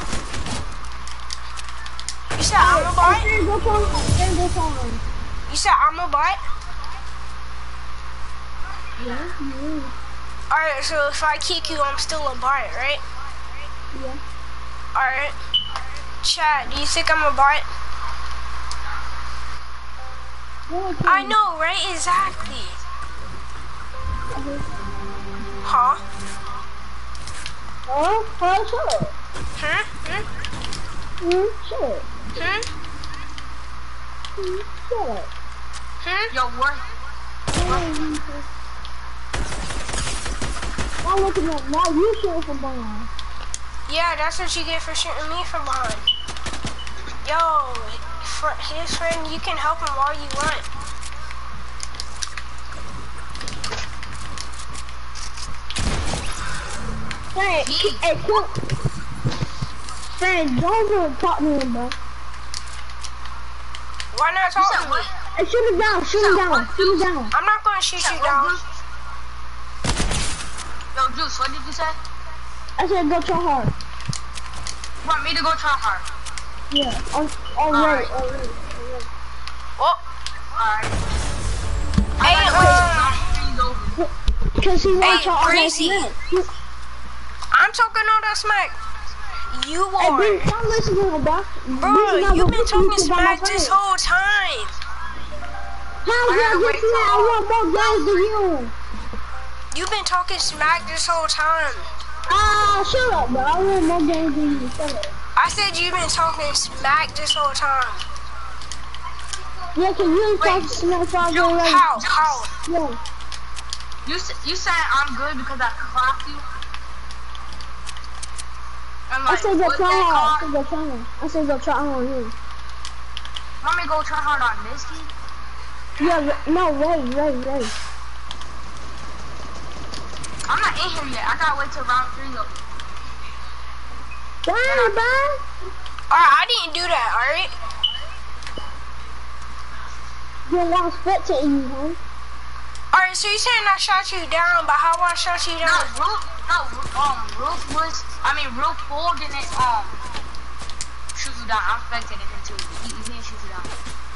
Speaker 1: You said I'm a
Speaker 3: Hey,
Speaker 1: bot?
Speaker 3: friend, go phone. Friend, go phone.
Speaker 1: You said I'm a bot?
Speaker 3: Yeah, yeah.
Speaker 1: Alright, so if I kick you, I'm still a bot, right?
Speaker 3: Yeah.
Speaker 1: Alright. Chad, do you think I'm a bot?
Speaker 3: Yeah,
Speaker 1: I know, right? Exactly. Huh?
Speaker 3: Oh, oh, sure.
Speaker 1: Hmm? Hmm?
Speaker 3: Hmm, sure.
Speaker 1: Hmm?
Speaker 3: Hmm, sure.
Speaker 1: Hmm?
Speaker 4: Yo, what?
Speaker 3: Now look at that. Now you shoot from behind.
Speaker 1: Yeah, that's what you get for shooting me from behind. Yo, for his friend, you can help him all you want.
Speaker 3: Hey, hey, cool. Friend, don't even talk to him, bro.
Speaker 1: Why not talk to me?
Speaker 3: Hey, shoot him down, shoot him down, shoot him down.
Speaker 1: I'm not gonna shoot you down.
Speaker 4: Yo, Juice, what did you say?
Speaker 3: I said go try hard.
Speaker 4: You want me to go try hard?
Speaker 3: Yeah, on, on
Speaker 4: Alright.
Speaker 3: right, on right, on right.
Speaker 1: Oh,
Speaker 4: Alright.
Speaker 1: hey, um,
Speaker 3: Cause he
Speaker 1: Hey,
Speaker 3: wants all that
Speaker 1: Breezy.
Speaker 3: smack.
Speaker 1: I'm talking all that smack. You
Speaker 3: Hey,
Speaker 1: are.
Speaker 3: Breezy, stop listening to him, bro.
Speaker 1: Bro,
Speaker 3: Breezy not
Speaker 1: you've
Speaker 3: gonna
Speaker 1: been
Speaker 3: put you
Speaker 1: talking
Speaker 3: to by my
Speaker 1: smack this
Speaker 3: friend.
Speaker 1: whole time.
Speaker 3: How
Speaker 4: I
Speaker 3: did I
Speaker 4: gotta
Speaker 3: get
Speaker 4: wait
Speaker 3: to that? I
Speaker 4: till-
Speaker 3: want more games than you.
Speaker 1: You've been talking smack this whole time.
Speaker 3: Ah, shut up, bro. I want more games than you. Shut up.
Speaker 1: I said you've been talking smack this whole time.
Speaker 3: Yeah, cause you
Speaker 4: Wait,
Speaker 3: talk smack all day long.
Speaker 1: How? How?
Speaker 3: Yeah.
Speaker 4: You s- you said I'm good because I clocked you. I'm
Speaker 3: I
Speaker 4: like,
Speaker 3: said go
Speaker 4: what's
Speaker 3: try
Speaker 4: that
Speaker 3: hard. I
Speaker 4: called?
Speaker 3: said go try hard. I said go try hard on you.
Speaker 4: Want me to go try hard on this kid?
Speaker 3: Yeah, Ra- no, Ray, Ray, Ray.
Speaker 4: I'm not in here yet. I gotta wait till round three though.
Speaker 3: Damn, bro.
Speaker 1: Alright, I didn't do that, alright?
Speaker 3: You want spectating you, huh?
Speaker 1: Alright, so you saying I shot you down, but how I shot you
Speaker 4: No,
Speaker 1: down?
Speaker 4: Roof, no, um, Roof was, I mean, Roof pulled and it, um, shoot you down. I'm spectating him too. He, he didn't shoot you down.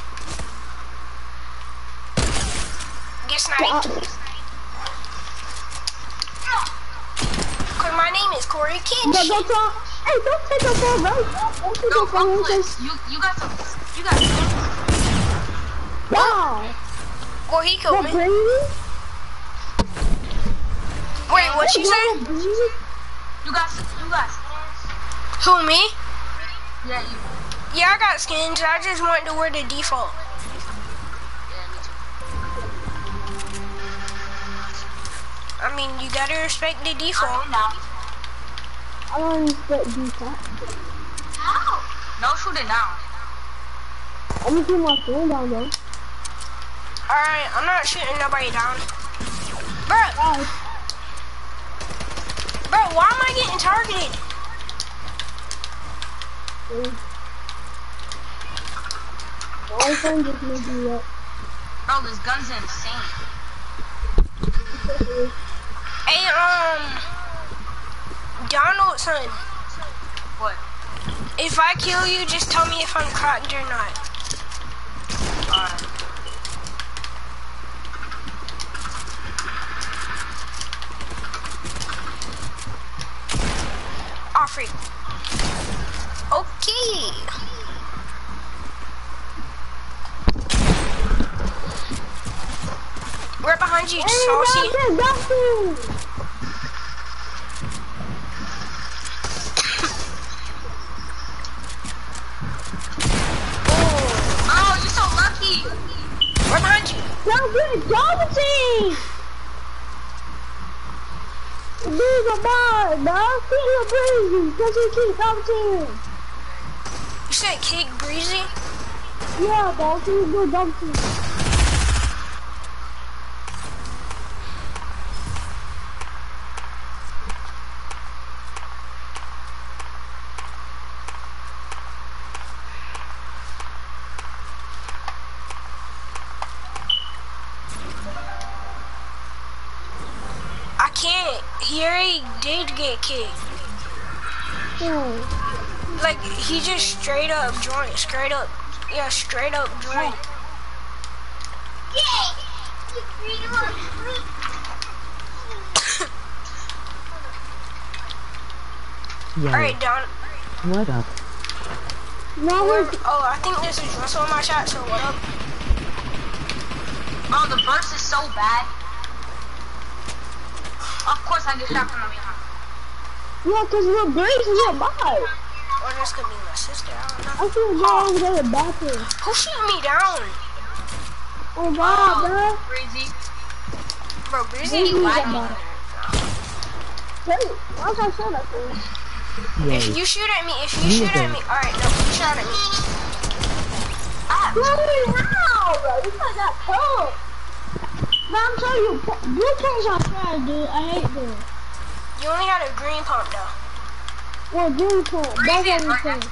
Speaker 1: Get
Speaker 3: Yeah,
Speaker 1: sniped. Cause my name is Corey
Speaker 3: Go,
Speaker 1: Kinch.
Speaker 3: go try. Hey, don't take up all right. Don't take
Speaker 4: Yo,
Speaker 3: up all
Speaker 4: Ruthless,
Speaker 3: right.
Speaker 4: you, you got some, you got some.
Speaker 3: Wow.
Speaker 1: Well, he killed
Speaker 3: What,
Speaker 1: me.
Speaker 3: Breezy?
Speaker 1: Wait, what you say?
Speaker 3: Breezy?
Speaker 4: You got some, you got skins?
Speaker 1: Who, me?
Speaker 4: Yeah, you.
Speaker 1: Yeah, I got skins. I just wanted to wear the default.
Speaker 4: Yeah, me too.
Speaker 1: I mean, you gotta respect the
Speaker 4: I'm
Speaker 1: default.
Speaker 4: in now.
Speaker 3: I don't respect default.
Speaker 4: No, shoot it now.
Speaker 3: I'm gonna keep my phone down though.
Speaker 1: Alright, I'm not shooting nobody down. Bro,
Speaker 3: Bye.
Speaker 1: bro, why am I getting targeted?
Speaker 3: My phone just made me up.
Speaker 4: Bro, this gun's insane.
Speaker 1: Hey, um, Donaldson,
Speaker 4: What?
Speaker 1: if I kill you, just tell me if I'm cracked or not.
Speaker 4: Alright.
Speaker 1: Oh, freak. Okay. Right behind you,
Speaker 3: Hey,
Speaker 1: Saucy.
Speaker 3: Rocket, Rocket!
Speaker 4: Oh, you're so lucky.
Speaker 1: Right behind you.
Speaker 3: Rocket, double team! Dude's a bot, bro. Keep your breezy, cause he keep double team.
Speaker 1: You said kick Breezy?
Speaker 3: Yeah, bro, keep good double team.
Speaker 1: I can't. He already did get kicked.
Speaker 3: Yeah.
Speaker 1: Like, he just straight up joined. Straight up. Yeah, straight up joined.
Speaker 2: Yo,
Speaker 1: Alright, Don.
Speaker 2: what up?
Speaker 3: No,
Speaker 1: Where,
Speaker 3: we're,
Speaker 1: oh, I think this is Russell in my chat, so what up?
Speaker 4: Oh, the burst is so bad. Of course I get shot from the behind.
Speaker 3: yeah, cause we're breaking your bot.
Speaker 1: Or this could be my sister, I don't know.
Speaker 3: I feel go over there in the bathroom.
Speaker 1: Who shooting me down?
Speaker 3: Oh God, bro.
Speaker 4: Crazy.
Speaker 1: Bro, Breezy,
Speaker 3: Breezy
Speaker 1: you
Speaker 3: got
Speaker 1: like me.
Speaker 3: mine. Hey, why was I saying that for?
Speaker 1: If
Speaker 2: Yay.
Speaker 1: you shoot at me, if you shoot at me, alright, no, you shot at me.
Speaker 3: Bro, how, bro? You guys got cold. But I'm telling you, blue pumps are trash, dude. I hate them.
Speaker 1: You only had a green pump, though.
Speaker 3: Well, green pump. That's what I'm saying.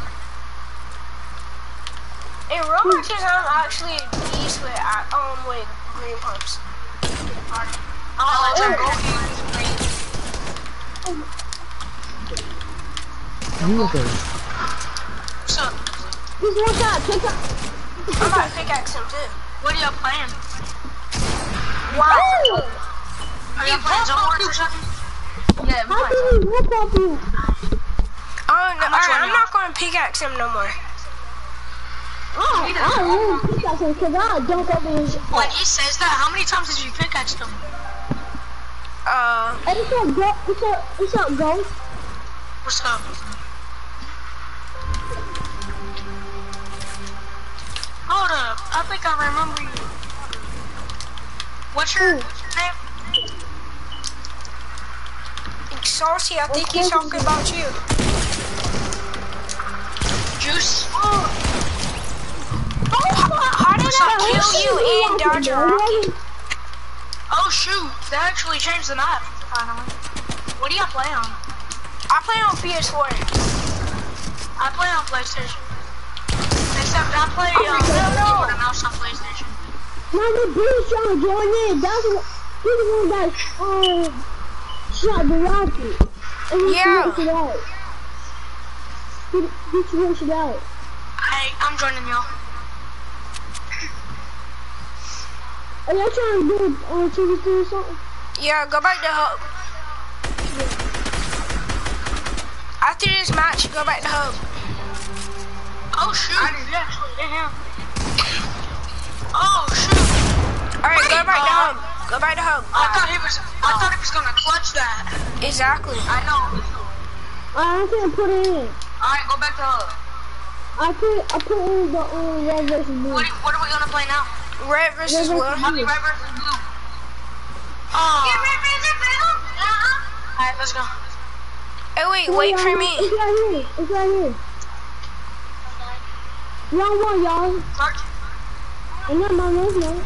Speaker 1: In Roblox, I'm actually a beast with, uh, um, with green pumps.
Speaker 4: Oh, let's go.
Speaker 2: You a good.
Speaker 4: So,
Speaker 3: Just one shot, pick up.
Speaker 1: I'm about to pickaxe him, too.
Speaker 4: what are y'all playing?
Speaker 1: Wow.
Speaker 4: Are y'all playing Zone Wars or something? Yeah, we
Speaker 3: How
Speaker 4: playing.
Speaker 3: can we whip up you?
Speaker 1: Oh, no,
Speaker 4: How much
Speaker 1: alright,
Speaker 4: money
Speaker 1: I'm not going to pickaxe him no more.
Speaker 3: Oh, I don't really pick up him because I dunk over his.
Speaker 4: When he says that, how many times did you pickaxe him?
Speaker 1: Uh,
Speaker 3: Hey, what's up, go? What's up? What's up, go?
Speaker 4: What's up? Hold up, I think I remember you. What's your name?
Speaker 1: Saucy, I think he's talking about you.
Speaker 4: Juice?
Speaker 1: How did I kill you and dodge a rocket?
Speaker 4: Oh shoot, they actually changed the map, finally. What do y'all play on?
Speaker 1: I play on P S four.
Speaker 4: I play on PlayStation. Except I play um, keyboard and mouse on PlayStation.
Speaker 3: Now the Bruce trying to join in. That's what. He's the one that um shot the rocket. And he
Speaker 1: Yeah.
Speaker 3: switched it out. He, he switched it out.
Speaker 4: Hey, I'm joining y'all.
Speaker 3: Are y'all trying to do uh, T V two or something?
Speaker 1: Yeah, go back to hub. After this match, go back to hub.
Speaker 4: Oh shoot, I did actually hit him. Oh shoot.
Speaker 1: Alright, go back to
Speaker 4: Uh,
Speaker 1: hub. Go back to hub.
Speaker 4: I thought he was, I thought he was gonna clutch that.
Speaker 1: Exactly.
Speaker 4: I know.
Speaker 3: I can't put it in.
Speaker 4: Alright, go back to hub.
Speaker 3: I put I put in the um, red versus blue.
Speaker 4: What, what are we gonna play now?
Speaker 1: Red versus blue.
Speaker 4: I mean, red versus blue. Oh. Red versus blue? Uh-huh. Alright, let's go.
Speaker 1: Hey, wait, wait for me.
Speaker 3: It's right here. It's right here. Round one, y'all.
Speaker 4: Clark.
Speaker 3: And not my name, no.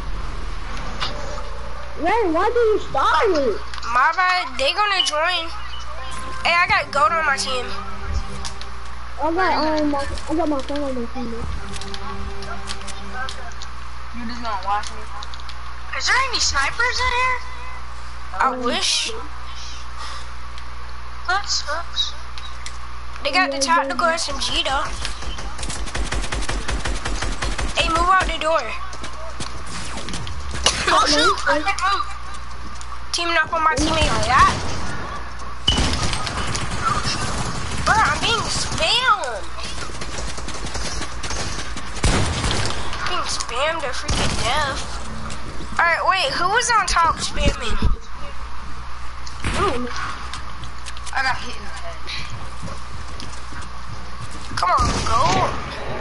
Speaker 3: Ray, why did you start it?
Speaker 1: My bad. They gonna join. Hey, I got gold on my team.
Speaker 3: I got um, my, I got my phone on my team.
Speaker 4: You just gonna watch me? Is there any snipers in here?
Speaker 1: I wish.
Speaker 4: That sucks.
Speaker 1: They got the tactical S M G though. Hey, move out the door.
Speaker 4: Oh shoot, I can't move.
Speaker 1: Teaming up on my teammate like that. Bro, I'm being spammed. Being spammed to freaking death. Alright, wait, who was on top spamming?
Speaker 3: Oh,
Speaker 4: I got hit in the head.
Speaker 1: Come on, go.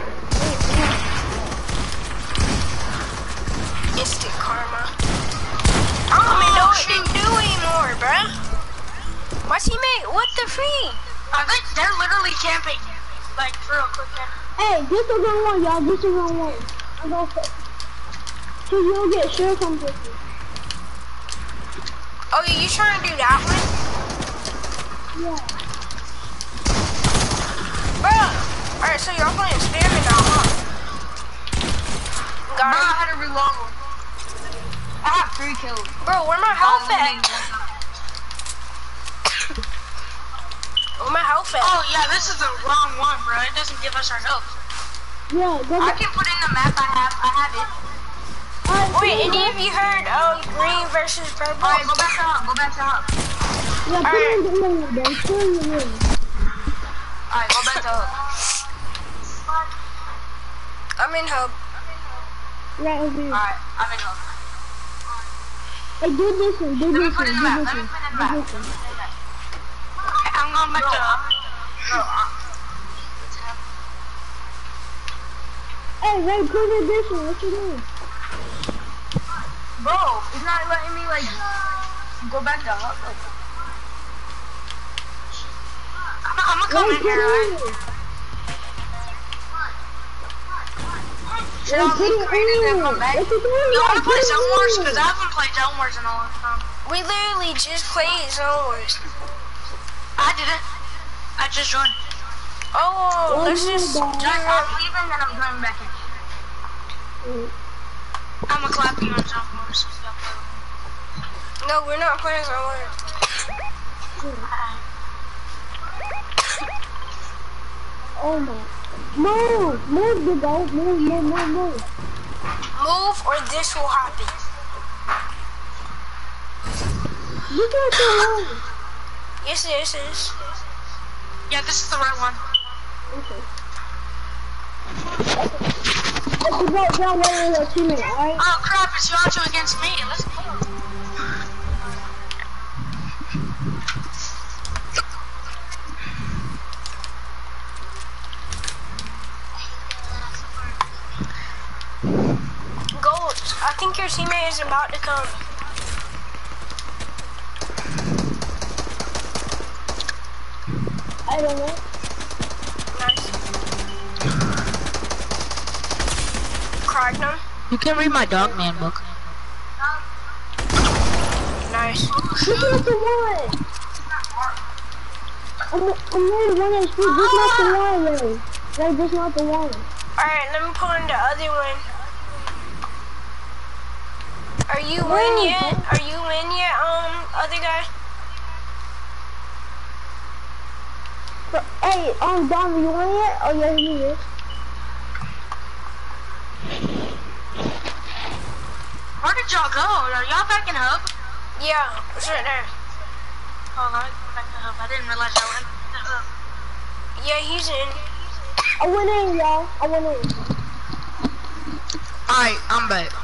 Speaker 1: Instant karma. I don't even know what to do anymore, bruh. My teammate, what the freak?
Speaker 4: I think they're literally camping. Like, for real quick camp.
Speaker 3: hey, this is round one, y'all. This is round one. I'm going to. So you don't get sure from this.
Speaker 1: Oh, you trying to do that one?
Speaker 3: Yeah.
Speaker 1: Bruh. Alright, so y'all playing spamming now, huh?
Speaker 4: Bro,
Speaker 1: Got
Speaker 4: I
Speaker 1: him.
Speaker 4: had to reload. I have three kills.
Speaker 1: Bro, where my health at? Where my health at?
Speaker 4: Oh yeah, this is the wrong one, bro. It doesn't give us our health.
Speaker 3: Yeah, go
Speaker 4: I
Speaker 3: back.
Speaker 4: can put in the map I have. I have it.
Speaker 3: Alright,
Speaker 1: Wait,
Speaker 3: so
Speaker 1: any of you heard um, green versus purple?
Speaker 4: Alright, go back to hub. Go back to hub.
Speaker 3: yeah, put it in the room, bro. Put it in the room.
Speaker 4: Alright, go back to hub.
Speaker 1: I'm in hub.
Speaker 3: Right over here.
Speaker 4: Alright, I'm in hub.
Speaker 3: Hey, do this one, do
Speaker 4: Let me
Speaker 3: this
Speaker 4: put
Speaker 3: one,
Speaker 4: it in
Speaker 3: do
Speaker 4: the map.
Speaker 3: this
Speaker 4: Let me
Speaker 3: one,
Speaker 4: put it in the
Speaker 3: do
Speaker 4: map.
Speaker 3: this one.
Speaker 4: I'm going back to hub. No, uh,
Speaker 3: Hey, Ray, put it this one, what you doing?
Speaker 4: bro, it's not letting me like go back to hub. Like, I'm, I'm gonna come
Speaker 3: Ray,
Speaker 4: in
Speaker 3: put
Speaker 4: here,
Speaker 3: it
Speaker 4: alright?
Speaker 3: in.
Speaker 4: Should
Speaker 3: Ray,
Speaker 4: I
Speaker 3: put
Speaker 4: leave
Speaker 3: it
Speaker 4: creative and
Speaker 3: in.
Speaker 4: come back?
Speaker 3: What you doing?
Speaker 4: You
Speaker 3: Ray,
Speaker 4: wanna
Speaker 3: put
Speaker 4: play
Speaker 3: it
Speaker 4: Zone Wars?
Speaker 3: in.
Speaker 4: Cause I haven't played Zone Wars in a long time.
Speaker 1: We literally just played Zone Wars.
Speaker 4: I didn't. I just joined.
Speaker 1: Oh,
Speaker 3: Oh,
Speaker 1: let's
Speaker 3: my
Speaker 1: just.
Speaker 3: God.
Speaker 4: Just, I'm leaving and I'm going back in.
Speaker 3: Mm.
Speaker 4: I'm gonna clap you on Zone Wars. If y'all play with me.
Speaker 1: No, we're not playing Zone Wars.
Speaker 3: Oh my. Move! Move, big guy. Move, move, move, move.
Speaker 1: Move or this will happen.
Speaker 3: You got the one.
Speaker 1: Yes, this is.
Speaker 4: Yeah, this is the right one.
Speaker 3: Okay. Let's go down one of your teammates, alright?
Speaker 4: Oh crap, it's Yacho against me. Let's go.
Speaker 1: Gold, I think your teammate is about to come.
Speaker 3: I don't know.
Speaker 1: Nice. Cracked him.
Speaker 4: You can read my dog man book.
Speaker 1: Nice.
Speaker 3: This is the one. I'm, I'm really one H P. This not the one, Ray. Ray, this not the one.
Speaker 1: Alright, let me pull in the other one. Are you
Speaker 3: No,
Speaker 1: in yet?
Speaker 3: don't.
Speaker 1: Are you in yet, um, other guy?
Speaker 3: But, hey, um, Don, you want it? Oh, yeah, he is.
Speaker 4: Where did y'all go? Are y'all back in hub?
Speaker 1: Yeah, it's right there.
Speaker 4: Oh, let me go back to hub. I didn't realize y'all went to hub.
Speaker 1: Yeah, he's in.
Speaker 3: I went in, y'all. I went in.
Speaker 4: Alright, I'm back.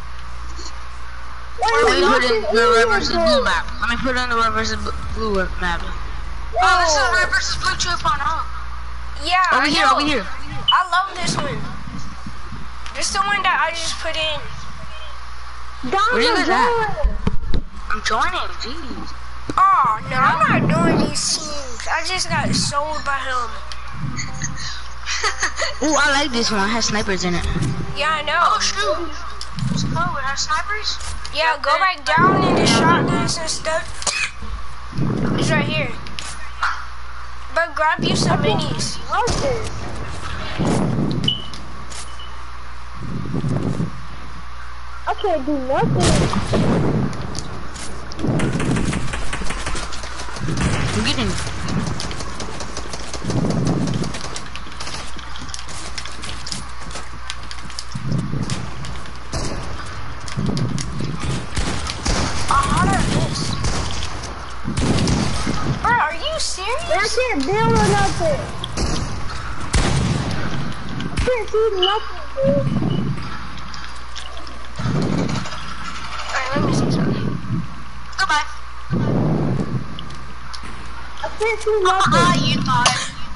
Speaker 3: Wait,
Speaker 4: Let me put in
Speaker 3: nothing
Speaker 4: the red
Speaker 3: here,
Speaker 4: versus
Speaker 3: bro.
Speaker 4: blue map. Let me put in the red versus bl- blue map.
Speaker 3: Whoa.
Speaker 4: Oh, this is the red versus blue two point oh.
Speaker 1: Yeah,
Speaker 4: Over
Speaker 1: I
Speaker 4: here,
Speaker 1: know.
Speaker 4: over here.
Speaker 1: I love this one. This is the one that I just put in.
Speaker 3: Don,
Speaker 4: Where you
Speaker 3: you're
Speaker 4: guys at?
Speaker 3: going.
Speaker 4: I'm joining, jeez.
Speaker 1: Oh, no, I'm not doing these teams. I just got sold by him.
Speaker 4: Ooh, I like this one. It has snipers in it.
Speaker 1: Yeah, I know.
Speaker 4: Oh, shoot. Oh, it has snipers?
Speaker 1: Yeah, go back down in the shotguns and stuff. It's right here. But grab you some minis.
Speaker 3: What's this? I can't do nothing.
Speaker 4: I'm getting.
Speaker 1: Oh, how did I miss? Bro, are you serious?
Speaker 3: I can't build or nothing. I can't see nothing, dude.
Speaker 1: Alright, let me see something.
Speaker 4: Goodbye.
Speaker 3: I can't see nothing.
Speaker 4: Ah, you thought.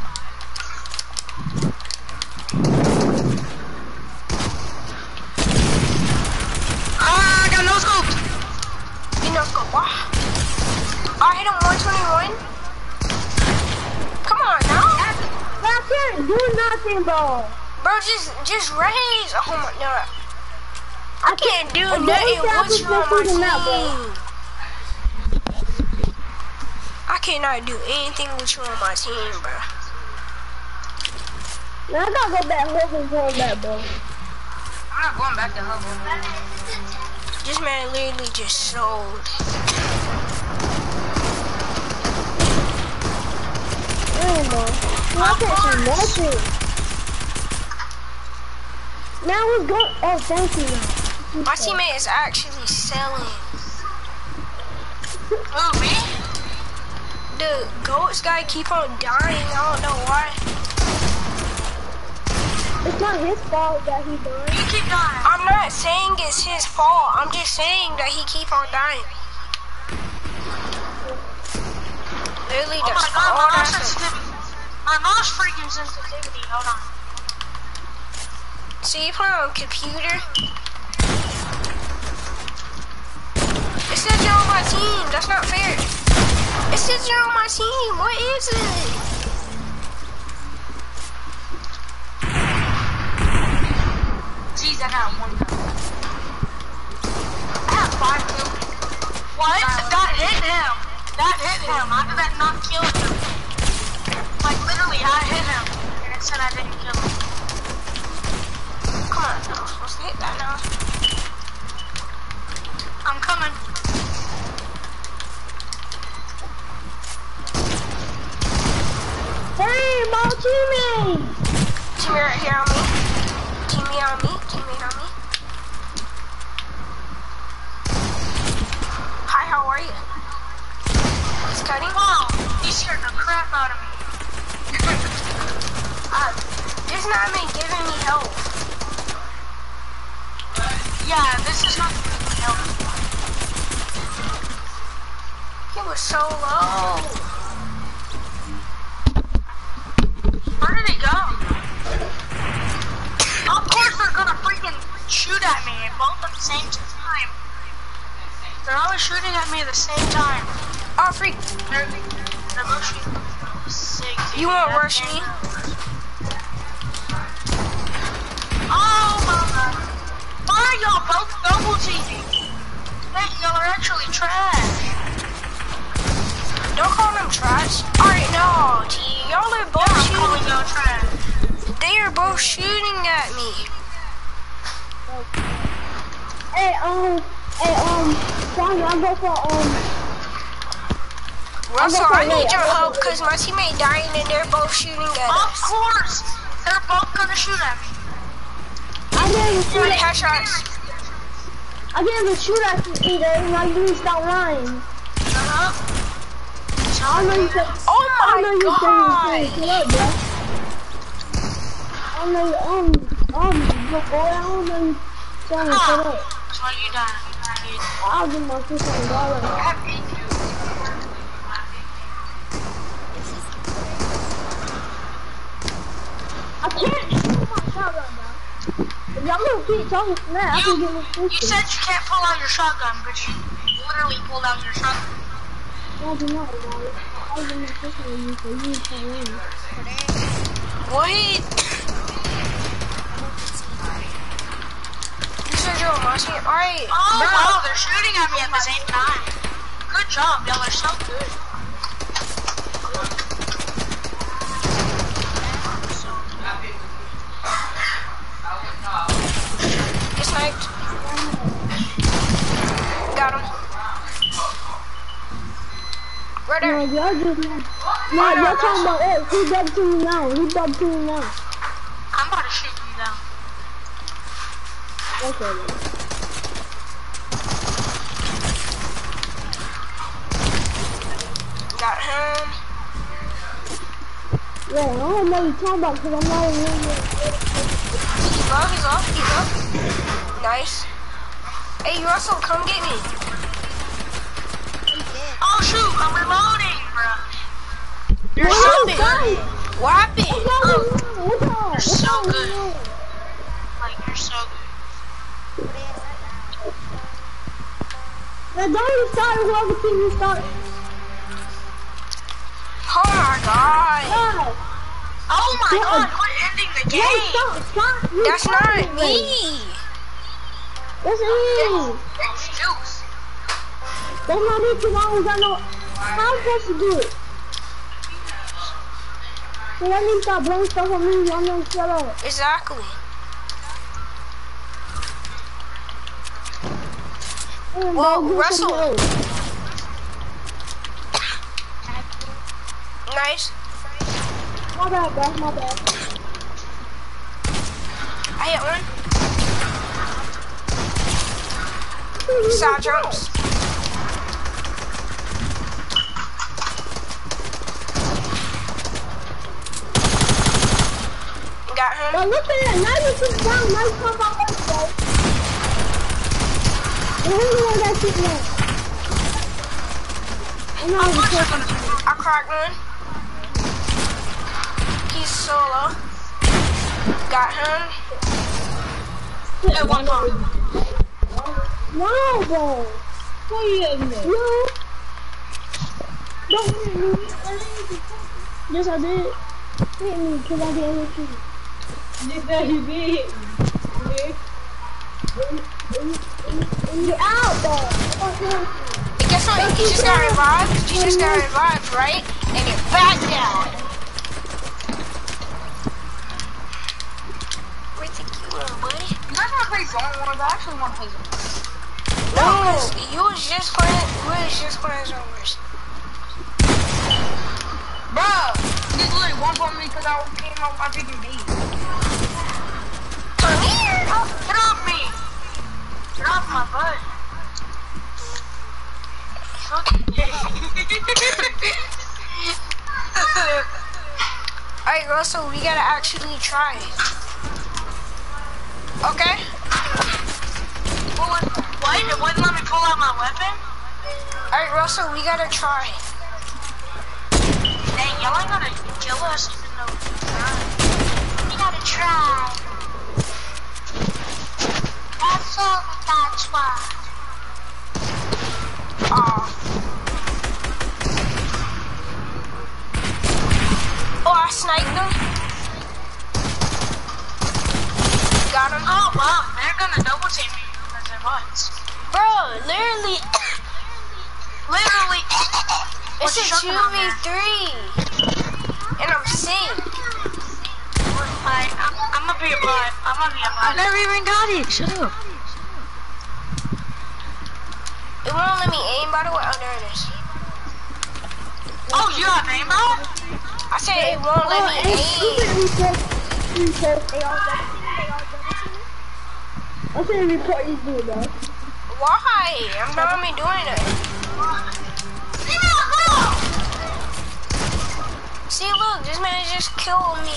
Speaker 4: Ah, I got no scope.
Speaker 1: You know, go. I hit him one twenty-one. Come on now.
Speaker 3: I can't do nothing, bro.
Speaker 1: Bro, just just raise. Oh my god.
Speaker 3: I
Speaker 1: Can't do
Speaker 3: I'm
Speaker 1: nothing
Speaker 3: very sad
Speaker 1: with you on
Speaker 3: to
Speaker 1: my
Speaker 3: see the map, bro.
Speaker 1: team. I cannot do anything with you on my team, bro.
Speaker 3: Now I gotta go back home and go back, bro.
Speaker 4: I'm not going back to hub.
Speaker 1: This man literally just sold.
Speaker 3: Damn, bro. I can't do nothing. Now we're going. Oh, thank you.
Speaker 1: My teammate is actually selling.
Speaker 4: Who, me?
Speaker 1: the goats guy keep on dying. I don't know why.
Speaker 3: It's not his fault that he died.
Speaker 4: You keep dying.
Speaker 1: I'm not saying it's his fault. I'm just saying that he keep on dying. Literally,
Speaker 4: Oh
Speaker 1: that's
Speaker 4: my god,
Speaker 1: all
Speaker 4: my mouse
Speaker 1: that's
Speaker 4: sensitivity. My mouse freaking sensitivity. Hold on.
Speaker 1: So you play on computer? It says you're on my team. That's not fair. It says you're on my team. What is it?
Speaker 4: Jeez, I got one gun. I have five kills. What? That hit him. That hit him. How did that not kill him? Like literally, I hit him, and it said I didn't kill him.
Speaker 1: Come on, I'm supposed to hit that now.
Speaker 4: I'm coming.
Speaker 3: Hey, my teammate!
Speaker 1: Team right here on me. Team me on me. Team me on me. Hi, how are you? He's cutting.
Speaker 4: Wow, he scared the crap out of me.
Speaker 1: Uh, this not even giving me help.
Speaker 4: Yeah, this is not giving me help.
Speaker 1: He was so low.
Speaker 4: Where did he go? Of course they're gonna freaking shoot at me both at the same time. They're always shooting at me at the same time.
Speaker 1: Oh, freak.
Speaker 4: They're, they're both shooting. Sick, dude.
Speaker 1: You won't
Speaker 4: That
Speaker 1: rush
Speaker 4: game-
Speaker 1: me?
Speaker 4: Oh my god. Why are y'all both double teaming? Man, y'all are actually trash.
Speaker 1: Don't call them trash. Alright, no, T. Y'all are both
Speaker 4: Yeah, I'm calling
Speaker 1: shooting.
Speaker 4: y'all trash.
Speaker 1: They are both shooting at me.
Speaker 3: Hey, um, hey, um, Johnny, I'll go for, um,
Speaker 1: Russell,
Speaker 3: for
Speaker 1: I need
Speaker 3: late.
Speaker 1: your
Speaker 3: I'll
Speaker 1: help
Speaker 3: go for
Speaker 1: because my teammate dying and they're both shooting at
Speaker 4: Of
Speaker 1: us.
Speaker 4: course. They're both gonna shoot at me.
Speaker 3: I didn't even shoot
Speaker 1: Three
Speaker 3: at,
Speaker 1: headshots.
Speaker 3: I didn't even shoot at you either, my dude stopped lying.
Speaker 4: Uh-huh.
Speaker 3: I don't know you said,
Speaker 1: Oh
Speaker 3: I
Speaker 1: my
Speaker 3: don't know you
Speaker 1: god.
Speaker 3: said, shut up, bro. I don't know you, um, um, boy, I don't know you saying, shut up.
Speaker 4: That's why you dying, dude.
Speaker 3: I'll give my six hundred dollars. I can't shoot my shotgun, bro. If y'all gonna keep talking smack, I can get this
Speaker 4: You
Speaker 3: fifty.
Speaker 4: said you can't pull out your shotgun, but you literally pulled out your shotgun.
Speaker 3: I do not, bro. I'll give my six hundred you for you to win.
Speaker 1: What? You said you're on my team? Alright.
Speaker 4: Oh
Speaker 1: bro.
Speaker 4: wow, they're shooting at me at the same time. Good job, y'all are so good.
Speaker 1: Get sniped. Got him. Right
Speaker 3: No,
Speaker 1: there.
Speaker 3: y'all just not. No, y'all talking about it. Who dub to me now? Who dub to me now?
Speaker 4: I'm about to shoot you down.
Speaker 3: Okay, then.
Speaker 1: Got him.
Speaker 3: Yeah, I don't know what you're talking about because I'm not in here.
Speaker 1: He's low, he's low, he's low. Nice. Hey, Russell, come get me.
Speaker 4: Oh shoot, I'm reloading, bro.
Speaker 1: You're
Speaker 3: What
Speaker 1: so
Speaker 3: is
Speaker 1: big. What happened?
Speaker 3: What's up?
Speaker 4: You're so good. Like, you're so good.
Speaker 3: Now don't you start whoever team you start.
Speaker 1: Oh my god.
Speaker 3: No.
Speaker 4: Oh my
Speaker 3: Yeah.
Speaker 4: god, quit ending the
Speaker 3: No,
Speaker 4: game.
Speaker 3: stop, stop. You
Speaker 1: That's
Speaker 3: started
Speaker 1: not
Speaker 3: it.
Speaker 1: me.
Speaker 3: That's me.
Speaker 4: It's juice.
Speaker 3: That's not me because I don't got no. How I'm supposed to do it? So that means stop blowing stuff on me. Y'all know shut up.
Speaker 1: Exactly.
Speaker 3: Mm,
Speaker 1: Well,
Speaker 3: bro, do
Speaker 1: Russell.
Speaker 3: something else.
Speaker 1: Nice.
Speaker 3: My bad, bro. My bad.
Speaker 1: I hit one. Side jumps.
Speaker 3: But look at it, now you keep down, now you come out like that. And who's the one that keeps down? I'm not even sure.
Speaker 1: I cracked one. He's solo. Got him.
Speaker 4: Yeah, one more.
Speaker 3: No, bro. What are you in there? No. Don't hit me. Yes, I did. Hit me, because I didn't hit you.
Speaker 5: Yes, that you did.
Speaker 3: You're out, bro.
Speaker 1: Guess what? You just got revived. You just got revived, right? And you're back down. Where think you were, buddy?
Speaker 4: You guys wanna play Zone Wars? I actually wanna play Zone Wars.
Speaker 1: No, you was just playing. We was just playing Zone Wars.
Speaker 4: Bruh, he's literally one for me because I came out my freaking base.
Speaker 1: Come here.
Speaker 4: Oh, get off me! Get off my butt.
Speaker 1: Alright, Russell, we gotta actually try it. Okay?
Speaker 4: What? What? It wouldn't let me pull out my weapon?
Speaker 1: Alright, Russell, we gotta try it.
Speaker 4: Dang, y'all ain't gonna kill us even though we try. We gotta try. That's all we gotta try.
Speaker 1: Aw. Oh, I sniped him. Got him.
Speaker 4: Oh, wow, they're gonna double team me as they once.
Speaker 1: Bro, literally,
Speaker 4: Literally.
Speaker 1: it's a two v three. And I'm synced.
Speaker 4: Alright, I'm, I'm gonna be a bot. I'm gonna be a bot.
Speaker 5: I never even got it. Shut up.
Speaker 1: It won't let me aim, by the way. Oh, there it is.
Speaker 4: Oh, you have aimbot?
Speaker 1: I said it won't let me aim.
Speaker 3: I'm gonna report you dude though.
Speaker 1: Why? I'm not me doing it. See, look, this man just killed me.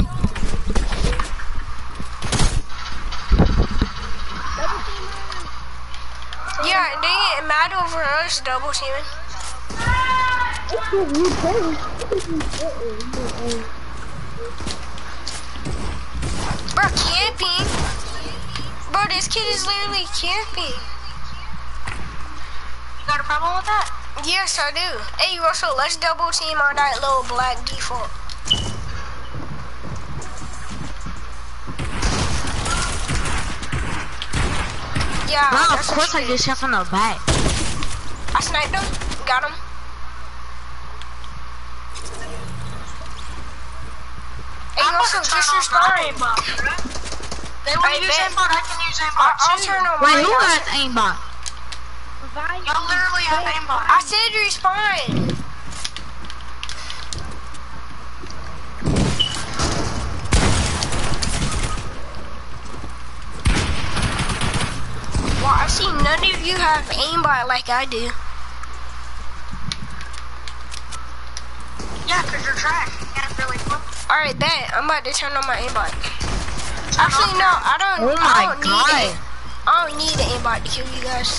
Speaker 1: Yeah, and they get mad over us double teaming. Bro, camping. Bro, this kid is literally camping.
Speaker 4: You got a problem with that?
Speaker 1: Yes, I do. Hey, Russell, let's double team on that little black default. Yeah,
Speaker 5: Bro, of
Speaker 1: that's what
Speaker 5: course
Speaker 1: you
Speaker 5: I
Speaker 1: did.
Speaker 5: get shot from the back.
Speaker 1: I sniped him. Got him. Hey,
Speaker 4: I'm
Speaker 1: Russell,
Speaker 4: gonna turn
Speaker 1: just
Speaker 4: on
Speaker 1: respawn.
Speaker 4: my aimbot, bruh. They
Speaker 1: I
Speaker 4: wanna use
Speaker 1: bet.
Speaker 4: aimbot, I can use aimbot
Speaker 1: I'll, I'll
Speaker 4: too.
Speaker 1: turn on
Speaker 5: Wait,
Speaker 1: mine.
Speaker 5: who
Speaker 1: I'll
Speaker 5: has
Speaker 1: turn-
Speaker 5: aimbot?
Speaker 4: Y'all literally have aimbot.
Speaker 1: I said respawn. Well, I see none of you have aimbot like I do.
Speaker 4: Yeah, cause you're trash. You can't really put.
Speaker 1: Alright, bet. I'm about to turn on my aimbot. Actually, no, I don't,
Speaker 5: Oh
Speaker 1: I
Speaker 5: my
Speaker 1: don't
Speaker 5: god.
Speaker 1: need it. I don't need the aimbot to kill you guys.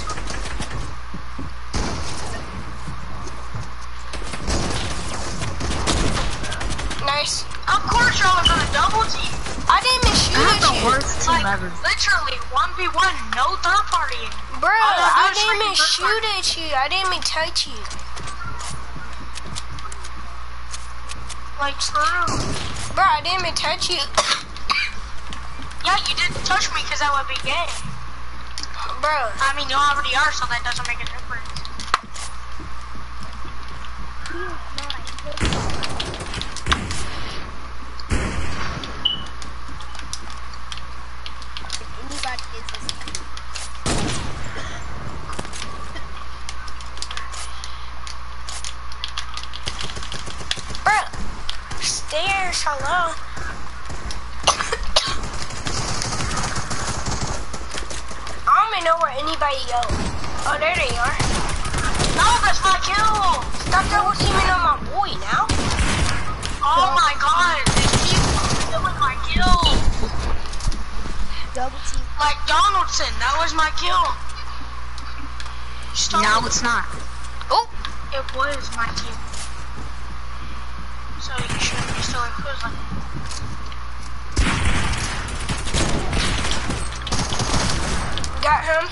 Speaker 1: Nice.
Speaker 4: Of course y'all are gonna double team.
Speaker 1: I didn't even shoot
Speaker 5: I have
Speaker 1: at
Speaker 5: the
Speaker 1: you.
Speaker 5: worst team
Speaker 4: Like,
Speaker 5: ever.
Speaker 4: literally, one v one, no third party.
Speaker 1: Bro,
Speaker 4: All I do
Speaker 1: I
Speaker 4: is
Speaker 1: didn't even
Speaker 4: freaking
Speaker 1: shoot
Speaker 4: third
Speaker 1: at you. I didn't even touch you.
Speaker 4: Like, true.
Speaker 1: Bro, I didn't even touch you.
Speaker 4: Yeah, you didn't touch me because that would be gay.
Speaker 1: Bro,
Speaker 4: I mean, you already are, so that doesn't make a difference.
Speaker 1: bro, stairs, hello. I don't even know where anybody goes. Oh, there they are.
Speaker 4: No, that's my kill.
Speaker 1: Stop double teaming on my boy now.
Speaker 4: Oh my god, they keep killing my kills.
Speaker 3: double team.
Speaker 4: Like Donaldson, that was my kill. Stop.
Speaker 5: No, it's not.
Speaker 4: Oh, it was my kill. So you shouldn't be still in prison.
Speaker 1: Got him.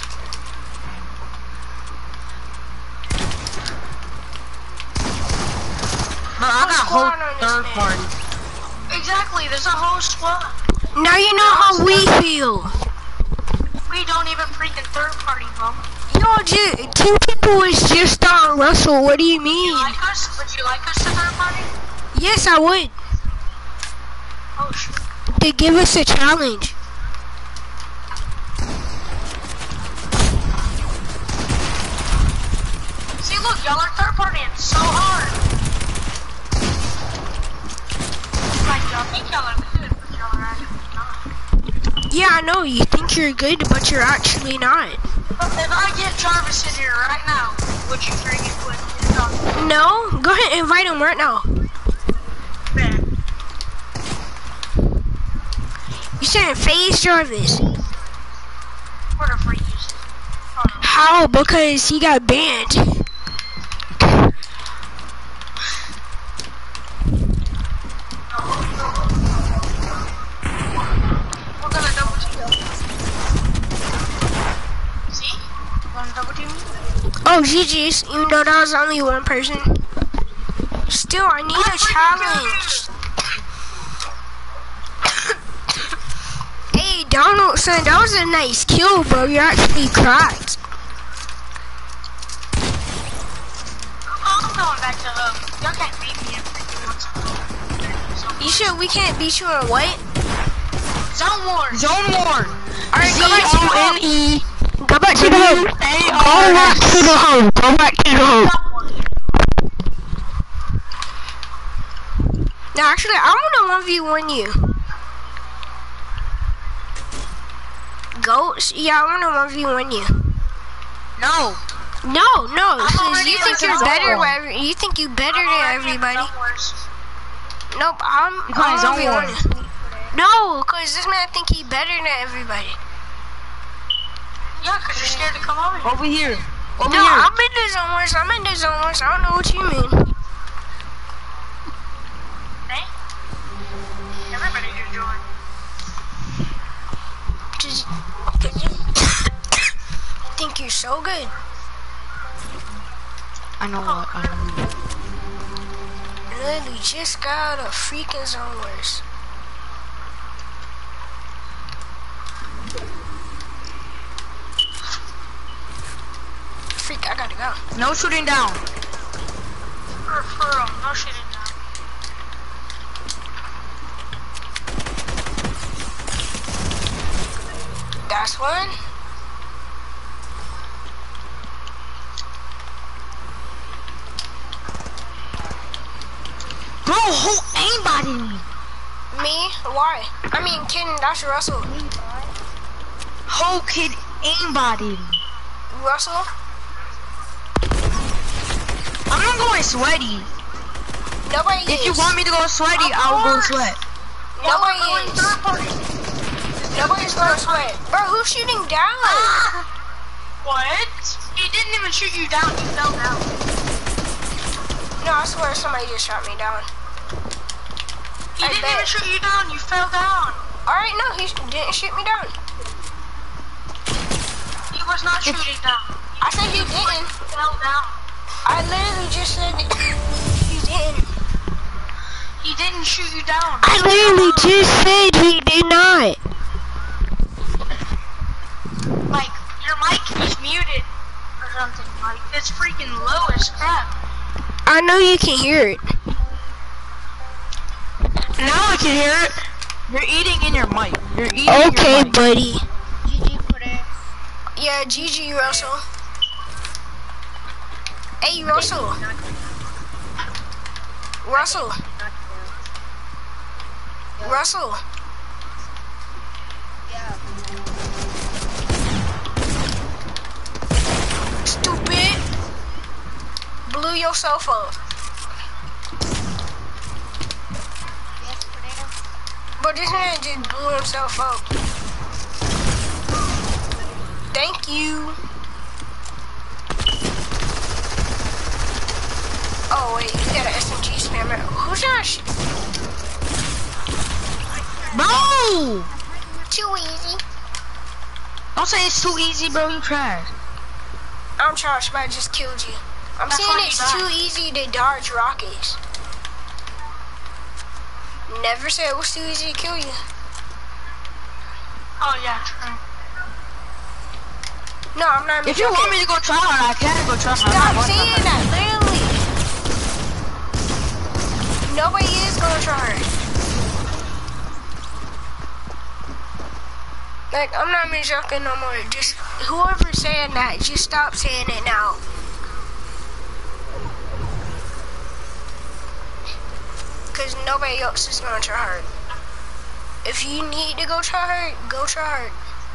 Speaker 5: Bro, I got whole
Speaker 1: squad on this
Speaker 5: third
Speaker 1: man.
Speaker 5: party.
Speaker 4: Exactly, there's a whole squad.
Speaker 1: Now you know how we feel.
Speaker 4: We don't even freaking third party, bro.
Speaker 1: Yo, ju- two people is just on Russell. What do you mean?
Speaker 4: You like us? Would you like us to third party?
Speaker 1: Yes, I would.
Speaker 4: Oh shit.
Speaker 1: To give us a challenge.
Speaker 4: See, look, y'all are third partying so hard. Like, y'all think y'all are good, but y'all are actually not.
Speaker 1: Yeah, I know. You think you're good, but you're actually not.
Speaker 4: If I get Jarvis in here right now, would you freaking quit? No.
Speaker 1: No? Go ahead and invite him right now.
Speaker 4: Man.
Speaker 1: You said face Jarvis.
Speaker 4: What a freak is it?
Speaker 1: How? Because he got banned.
Speaker 4: We're gonna double team. See? Wanna double team?
Speaker 1: Oh, G G's, even though that was only one person. Still, I need a challenge. Hey, Donaldson, that was a nice kill, bro. You actually cracked.
Speaker 4: I'm going back to hub. Y'all can't beat me in freaking one.
Speaker 1: You sure we can't beat you in what?
Speaker 4: Zone war.
Speaker 5: Zone war.
Speaker 1: Alright, go back to the home.
Speaker 5: E.
Speaker 1: Go back to the home. Go back to the home. Go back to the home. Now, actually, I want to one v one you. Goats? Yeah, I want to one v one you.
Speaker 5: No.
Speaker 1: No, no,
Speaker 4: I'm
Speaker 1: because
Speaker 4: already
Speaker 1: you think
Speaker 4: in
Speaker 1: you're
Speaker 4: zone
Speaker 1: better.
Speaker 4: war.
Speaker 1: with every- You think you better
Speaker 4: I'm
Speaker 1: than
Speaker 4: already in
Speaker 1: everybody.
Speaker 4: zone wars.
Speaker 1: Nope, I'm.
Speaker 5: You playing
Speaker 1: I'm
Speaker 5: zone
Speaker 1: one v one.
Speaker 5: war.
Speaker 1: No, because this man think he better than everybody.
Speaker 4: Yeah, cause you're scared to come over here.
Speaker 5: Over here. Over
Speaker 1: No,
Speaker 5: here.
Speaker 1: I'm in the zone wars. I'm in the zone wars. I don't know what you mean.
Speaker 4: Hey? Everybody here join.
Speaker 1: Cause, cause you think you're so good.
Speaker 5: I know what. I know.
Speaker 1: Literally just got out of freaking zone wars. Freak, I gotta go.
Speaker 5: No shooting down.
Speaker 4: For, for real, no shooting down.
Speaker 1: That's one.
Speaker 5: Bro, who aimbotted me?
Speaker 1: Me? Why? I mean, kidding, that's Russell.
Speaker 5: Whole kid aimbotted me.
Speaker 1: Russell?
Speaker 5: I'm not going sweaty.
Speaker 1: Nobody
Speaker 5: If
Speaker 1: is.
Speaker 5: you want me to go sweaty,
Speaker 4: Of
Speaker 5: I'll go
Speaker 4: course.
Speaker 5: sweat.
Speaker 1: Nobody
Speaker 4: Y'all are going
Speaker 1: is.
Speaker 4: third party.
Speaker 1: Nobody's gonna sweat. Bro, who's shooting down?
Speaker 4: What? He didn't even shoot you down, you fell down.
Speaker 1: No, I swear somebody just shot me down.
Speaker 4: He
Speaker 1: I
Speaker 4: didn't
Speaker 1: bet.
Speaker 4: even shoot you down, you fell down.
Speaker 1: Alright, no, he sh- didn't shoot me down.
Speaker 4: He was not shooting down.
Speaker 1: I said he didn't.
Speaker 4: He fell down.
Speaker 1: I literally just said that he didn't.
Speaker 4: He didn't shoot you down.
Speaker 1: I literally just said he did not.
Speaker 4: Like, your mic is muted or something. Like, it's freaking low as crap.
Speaker 1: I know you can hear it.
Speaker 5: Now I can hear it. You're eating in your mic. You're eating
Speaker 1: Okay,
Speaker 5: in your mic.
Speaker 1: buddy.
Speaker 3: G G for that.
Speaker 1: Yeah, G G, Russell. Hey, Russell. Russell. Russell. Stupid. Blew yourself up. But this man just blew himself up. Thank you. Oh wait, you got an S M G spammer. Who's that? Sh
Speaker 5: Bro!
Speaker 1: Too easy.
Speaker 5: Don't say it's too easy, bro. You trash.
Speaker 1: I'm trash, but I just killed you. I'm
Speaker 4: That's
Speaker 1: saying
Speaker 4: why you
Speaker 1: it's
Speaker 4: died.
Speaker 1: too easy to dodge rockets. Never said it was too easy to kill you.
Speaker 4: Oh yeah, true.
Speaker 1: No, I'm not even
Speaker 5: If you
Speaker 1: joking.
Speaker 5: want me to go try hard, I can go try hard.
Speaker 1: Stop
Speaker 5: I'm not
Speaker 1: saying
Speaker 5: gonna-
Speaker 1: that, literally. Nobody is gonna try hard. Like, I'm not even joking no more. Just, whoever's saying that, just stop saying it now. Because nobody else is gonna try hard. If you need to go try hard, go try hard.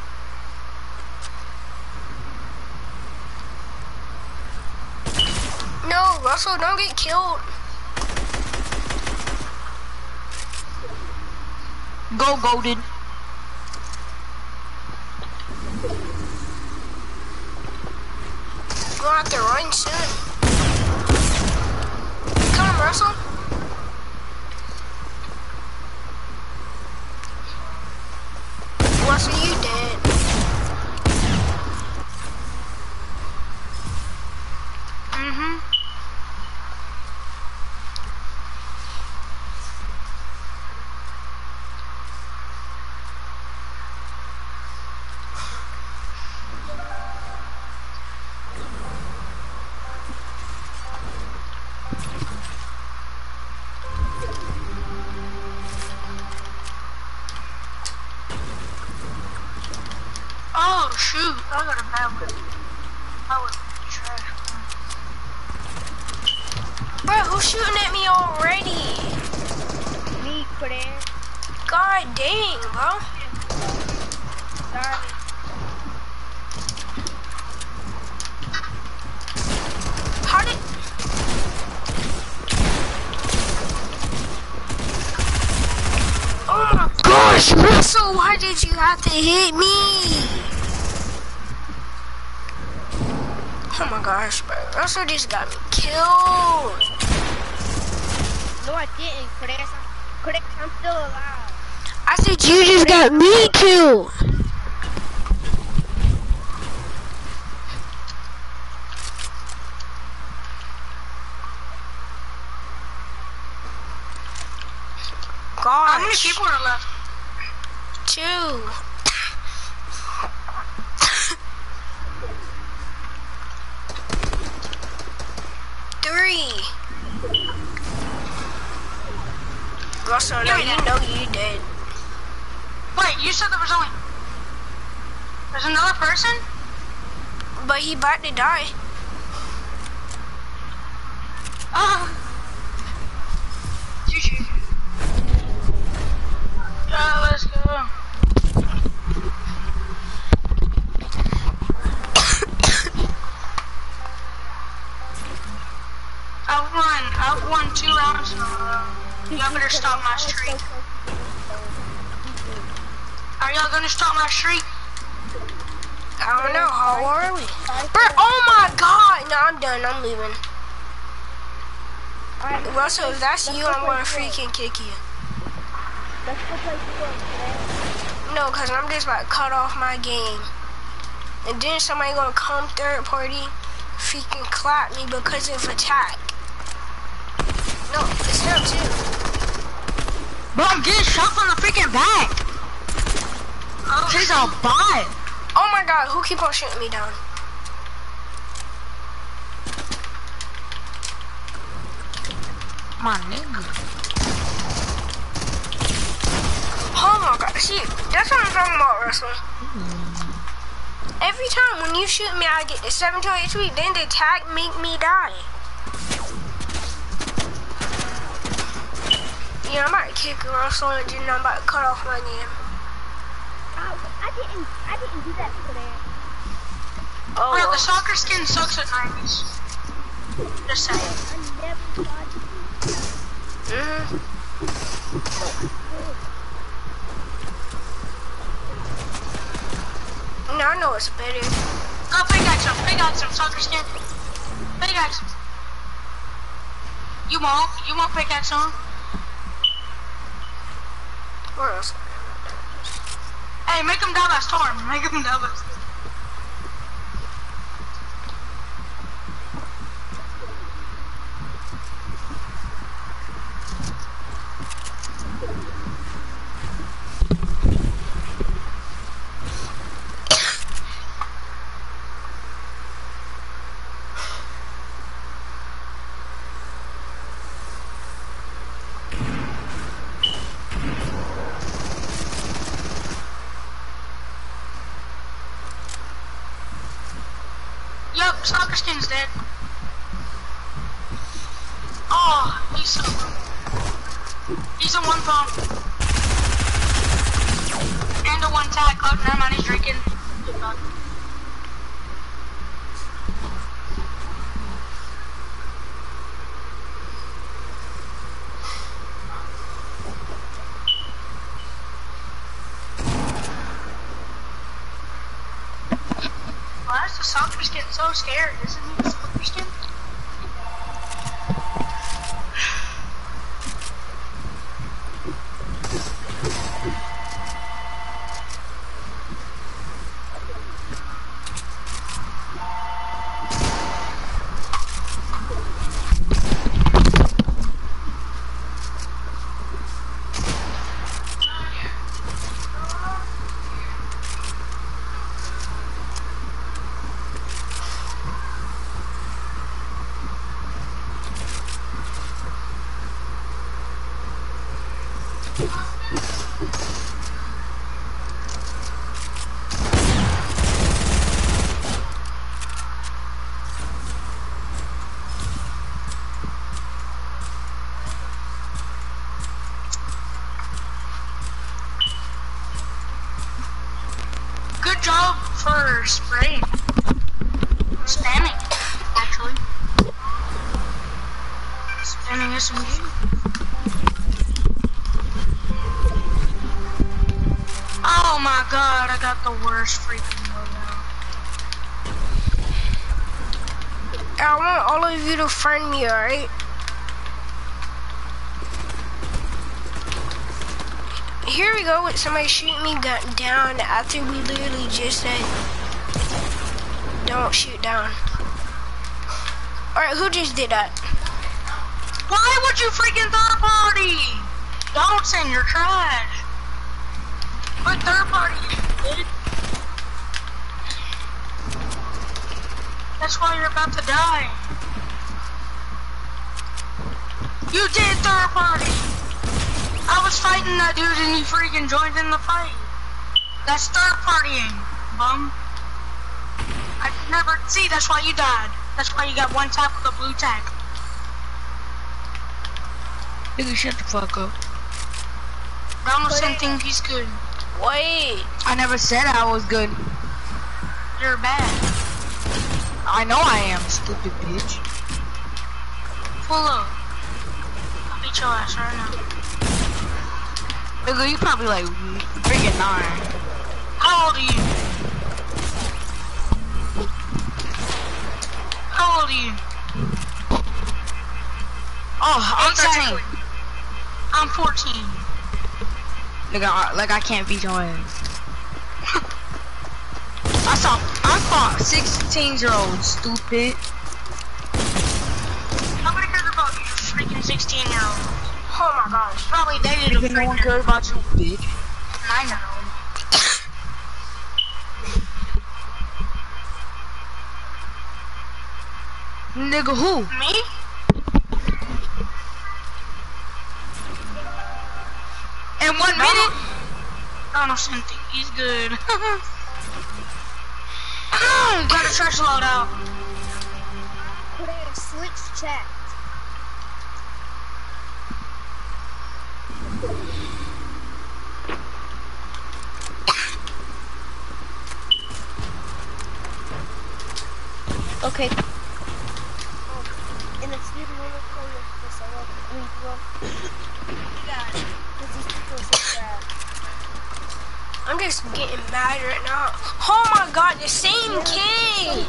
Speaker 1: No, Russell, don't get killed.
Speaker 5: Go, goaded.
Speaker 1: We're gonna have to run soon. Come on, Russell. Russell, you dead. Mm-hmm.
Speaker 4: Oh shoot, I got a bad one. I was trash.
Speaker 1: Bro, who's shooting at me already?
Speaker 3: Me, Claire.
Speaker 1: God dang, bro.
Speaker 3: Sorry.
Speaker 1: How did... Oh my gosh, Russell, why did you have to hit me? Oh my gosh, bro. Russell just got me killed.
Speaker 3: No, I didn't, Claire. Claire, I'm still alive.
Speaker 1: I said you just got me killed.
Speaker 4: How many
Speaker 1: Gosh.
Speaker 4: people are left?
Speaker 1: Two. Three. Russell, no, you know you did.
Speaker 4: Wait, you said there was only... There's another person?
Speaker 1: But he about to die.
Speaker 4: Ah. G G. Uh, let's go. I've won. I've won two rounds in a row. Y'all better stop my streak. Are y'all gonna stop my streak?
Speaker 1: I don't know, how are we? Bro, oh my god! No, I'm done, I'm leaving.
Speaker 3: Alright,
Speaker 1: Russell, if that's you, I'm gonna freaking kick you.
Speaker 3: let's go play football, Claire.
Speaker 1: No, cause I'm just about to cut off my game. And then somebody gonna come third party, freaking clap me because of attack. No, it's him too.
Speaker 5: Bro, I'm getting shot from the freaking back.
Speaker 4: Oh,
Speaker 5: He's a bot.
Speaker 1: Oh my god, who keep on shooting me down?
Speaker 5: My nigga.
Speaker 1: Oh my god, see, that's what I'm talking about, Russell. Every time when you shoot me, I get the seven to H P, then the attack make me die. Yeah, I'm about to kick Russell and then I'm about to cut off my game.
Speaker 3: I, I didn't, I didn't do that, Claire.
Speaker 1: Oh,
Speaker 4: Bro,
Speaker 1: well.
Speaker 4: the soccer skin sucks at nineties. Just saying.
Speaker 3: I never thought
Speaker 1: Mm-hmm. mean, I know it's better.
Speaker 4: Go pickaxe him, pickaxe him, soccer skin. Pickaxe him. You won't, you won't pickaxe him.
Speaker 1: Where else?
Speaker 4: Hey, make him die by storm, make him die by storm. Yup, soccer skin's dead. Oh, he's so he's a one pump. And a one tag. Oh, never mind, he's drinking. Why is the soccer skin so scared? Isn't he the soccer skin? Good job for spraying. Spamming, actually. Spamming S M G. Oh my god, I got the worst freaking loadout.
Speaker 1: I want all of you to friend me, alright? Here we go with somebody shooting me gu- down after we literally just said, don't shoot down. Alright, who just did that?
Speaker 4: Why would you freaking third party? Don't send your trash. Put third party, dude. That's why you're about to die. You did third party. I was fighting that dude and he freaking joined in the fight. That's third partying, bum. I never, see, that's why you died. That's why you got one tap with a blue tag.
Speaker 5: Nigga, shut the fuck up.
Speaker 4: Donaldson think he's good.
Speaker 1: Wait.
Speaker 5: I never said I was good.
Speaker 4: You're bad.
Speaker 5: I know I am, stupid bitch.
Speaker 4: Pull up. I'll beat your ass right now.
Speaker 5: Nigga, you probably like freaking nine.
Speaker 4: How old are you? How old are you?
Speaker 5: Oh, I'm
Speaker 4: Exactly.
Speaker 5: thirteen.
Speaker 4: I'm fourteen.
Speaker 5: Nigga, I, like I can't beat your ass. I saw, I fought sixteen year olds, stupid.
Speaker 4: Nobody cares about you, freaking sixteen year old. Oh my gosh. Probably dated a
Speaker 5: Nigga, no one
Speaker 4: freaking
Speaker 5: cares about you, bitch.
Speaker 4: nine year old.
Speaker 5: Nigga, who?
Speaker 4: Me?
Speaker 5: In one minute?
Speaker 4: Donaldson think he's good. Got a trash load out.
Speaker 3: Put in switch chat.
Speaker 1: Okay.
Speaker 3: In the student room, play this. I love it. I mean, well, you got it. Because these people are so bad.
Speaker 1: I'm just getting mad right now. Oh my god, the same yeah, kid!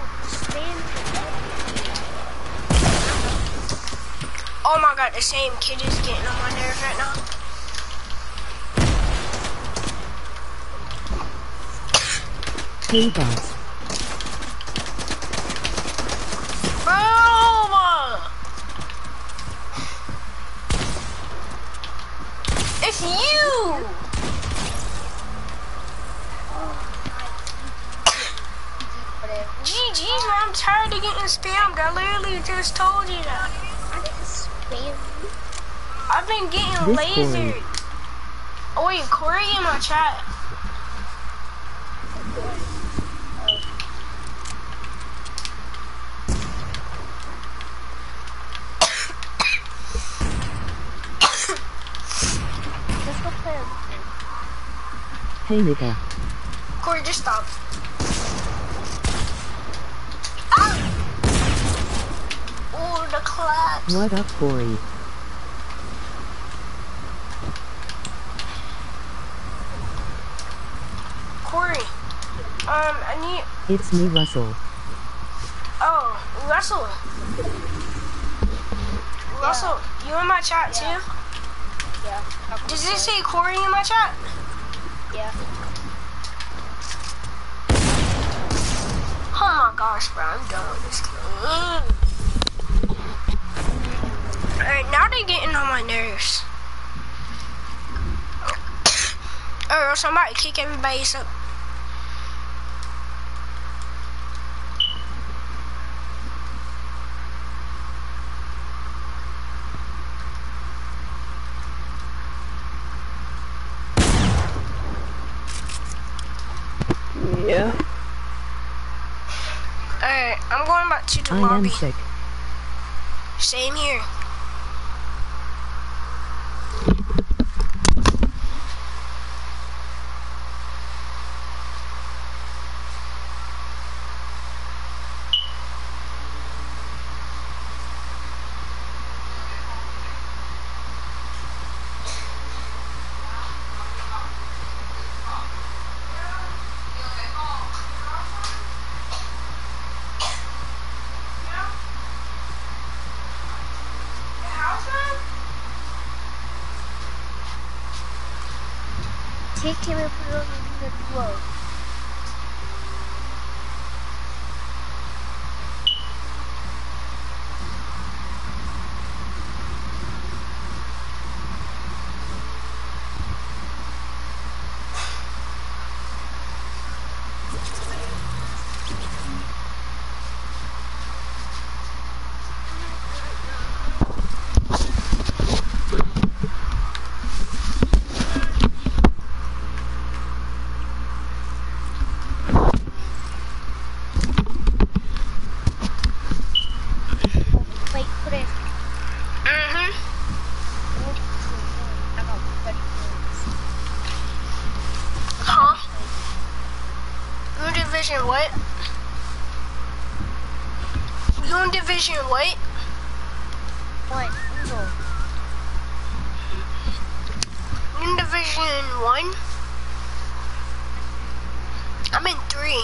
Speaker 1: Oh my god, the same kid is getting on my nerves right now.
Speaker 2: Hey boss.
Speaker 1: Bro! It's you! G G's, man, I'm tired of getting spammed. I literally just told you that.
Speaker 3: I didn't spam you.
Speaker 1: I've been getting
Speaker 2: This
Speaker 1: lasered.
Speaker 2: Corey.
Speaker 1: Oh wait, Corey in my chat.
Speaker 3: Let's go play.
Speaker 2: Hey nigga.
Speaker 1: Corey, just stop. Ah! Oh, the claps.
Speaker 2: What up, Corey?
Speaker 1: Corey, um, I need.
Speaker 2: It's me, Russell.
Speaker 1: Oh, Russell. Russell, you in my chat too?
Speaker 3: Yeah.
Speaker 1: Does it say Corey in my chat?
Speaker 3: Yeah.
Speaker 1: Oh my gosh, bro, I'm done with this game. Alright, now they're getting on my nerves. Or somebody kick everybody's up.
Speaker 3: Yeah.
Speaker 1: Alright, I'm going back to the
Speaker 2: I
Speaker 1: lobby.
Speaker 2: am sick.
Speaker 1: Same here.
Speaker 3: Take him and put him in the glove.
Speaker 1: Division what? You in Division what?
Speaker 3: One.
Speaker 1: You in Division one? I'm in three.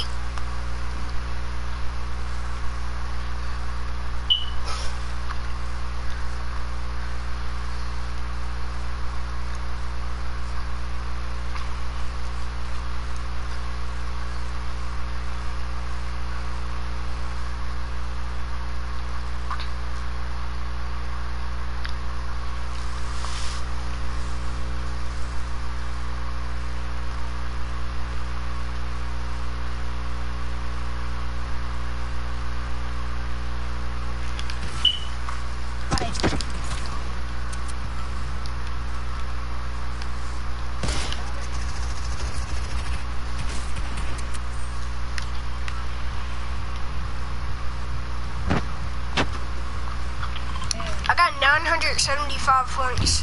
Speaker 1: I got nine hundred seventy-five points.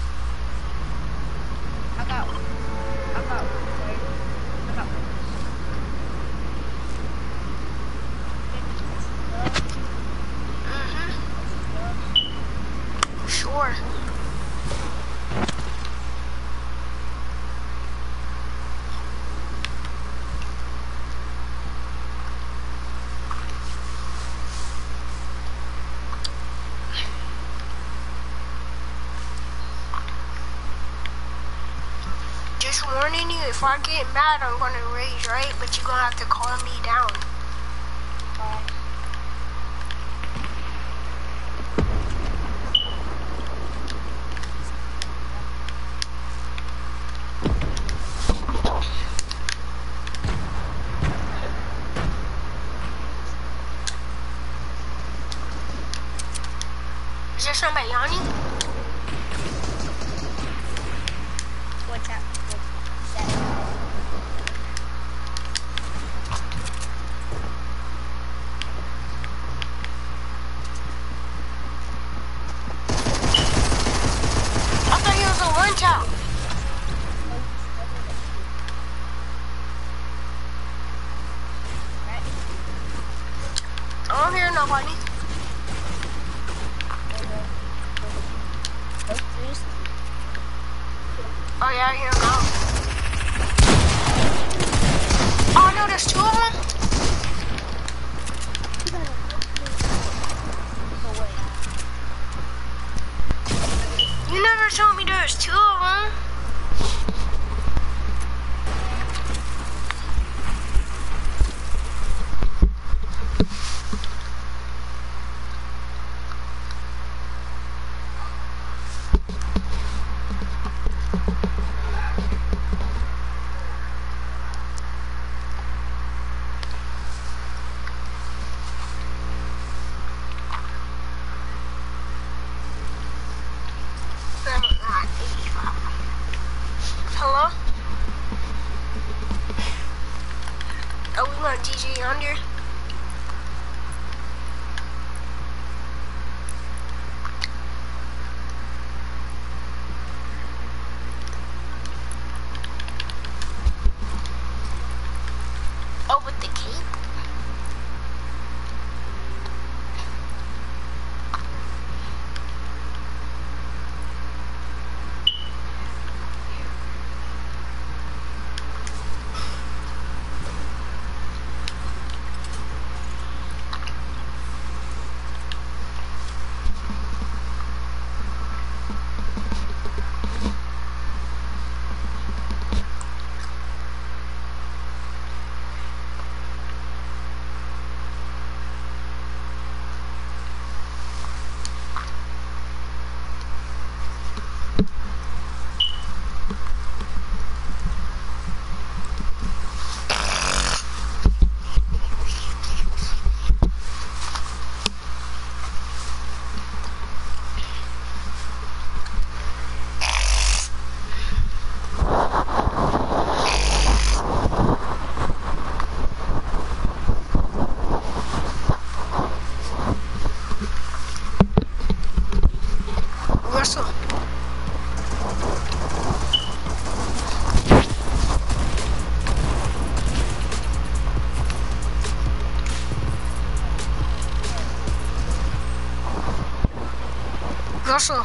Speaker 3: I got, I got, I got.
Speaker 1: Mm-hmm. Sure. just warning you, if I get mad, I'm gonna rage, right? But you're gonna have to calm me down.
Speaker 3: Alright.
Speaker 1: Is there somebody on you?
Speaker 3: What's up? What's that?
Speaker 1: I thought he was a one shot. I don't hear nobody. Oh yeah, I hear him now. Oh no, there's two of them? You never told me there was two of them. Hello? Oh, we want D J Yonder. Oh, with the cape? Russell. Russell.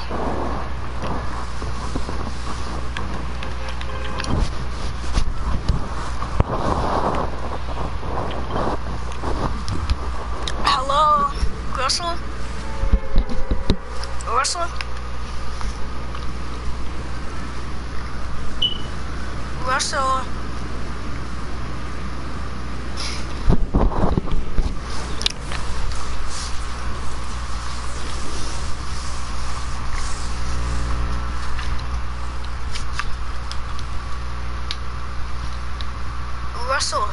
Speaker 1: Hello, Russell. Russell. Russell. Russell.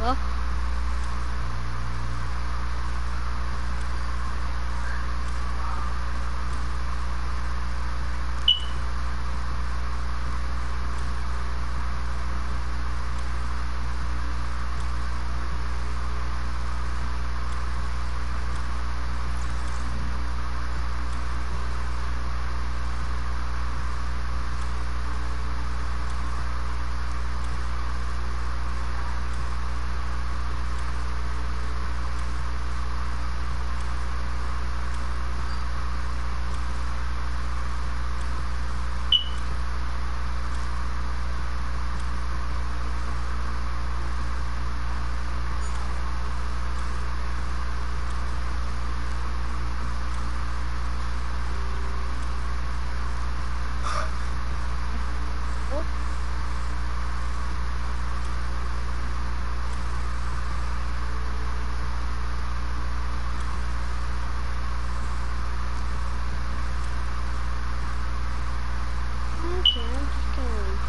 Speaker 3: Huh? Okay, I'm just going.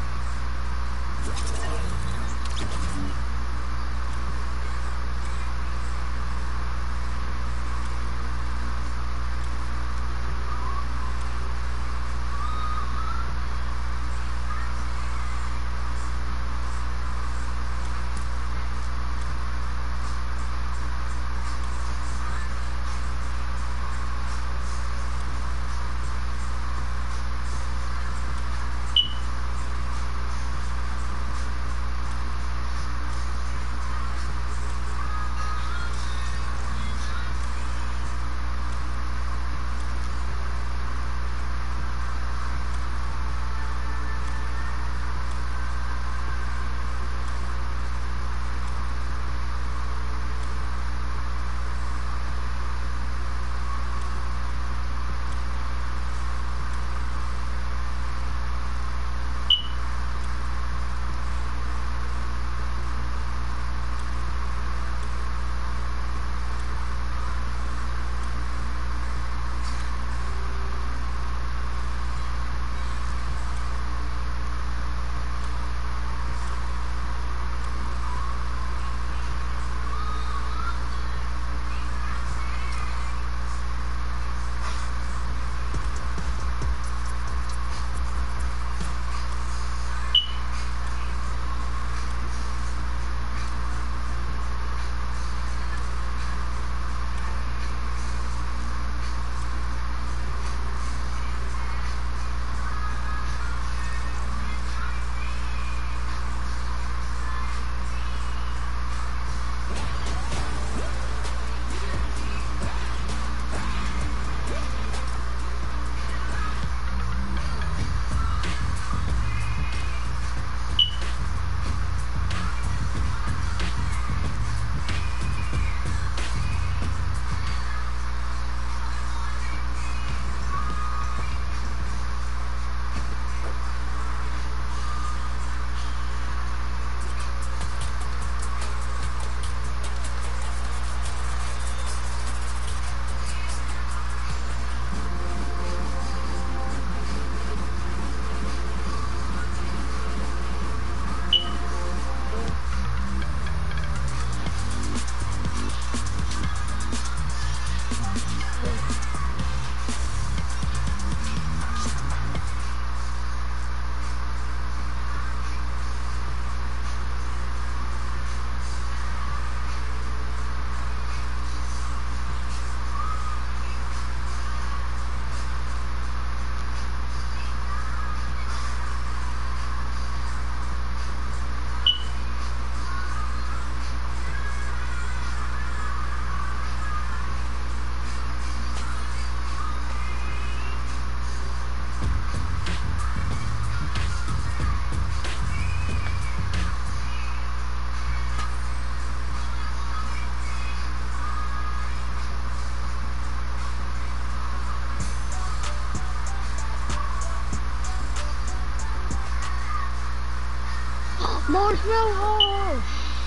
Speaker 3: Marshmallow!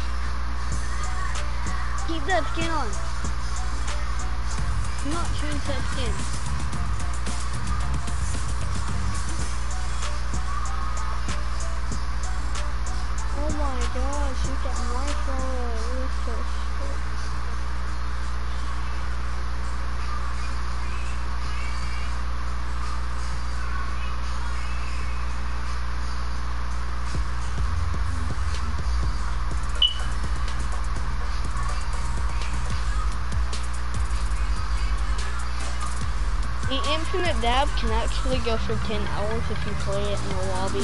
Speaker 3: Keep that skin on. Do not choose that skin. Oh my gosh, you got my phone. You're so shit. The Infinite Dab can actually go for ten hours if you play it in the lobby.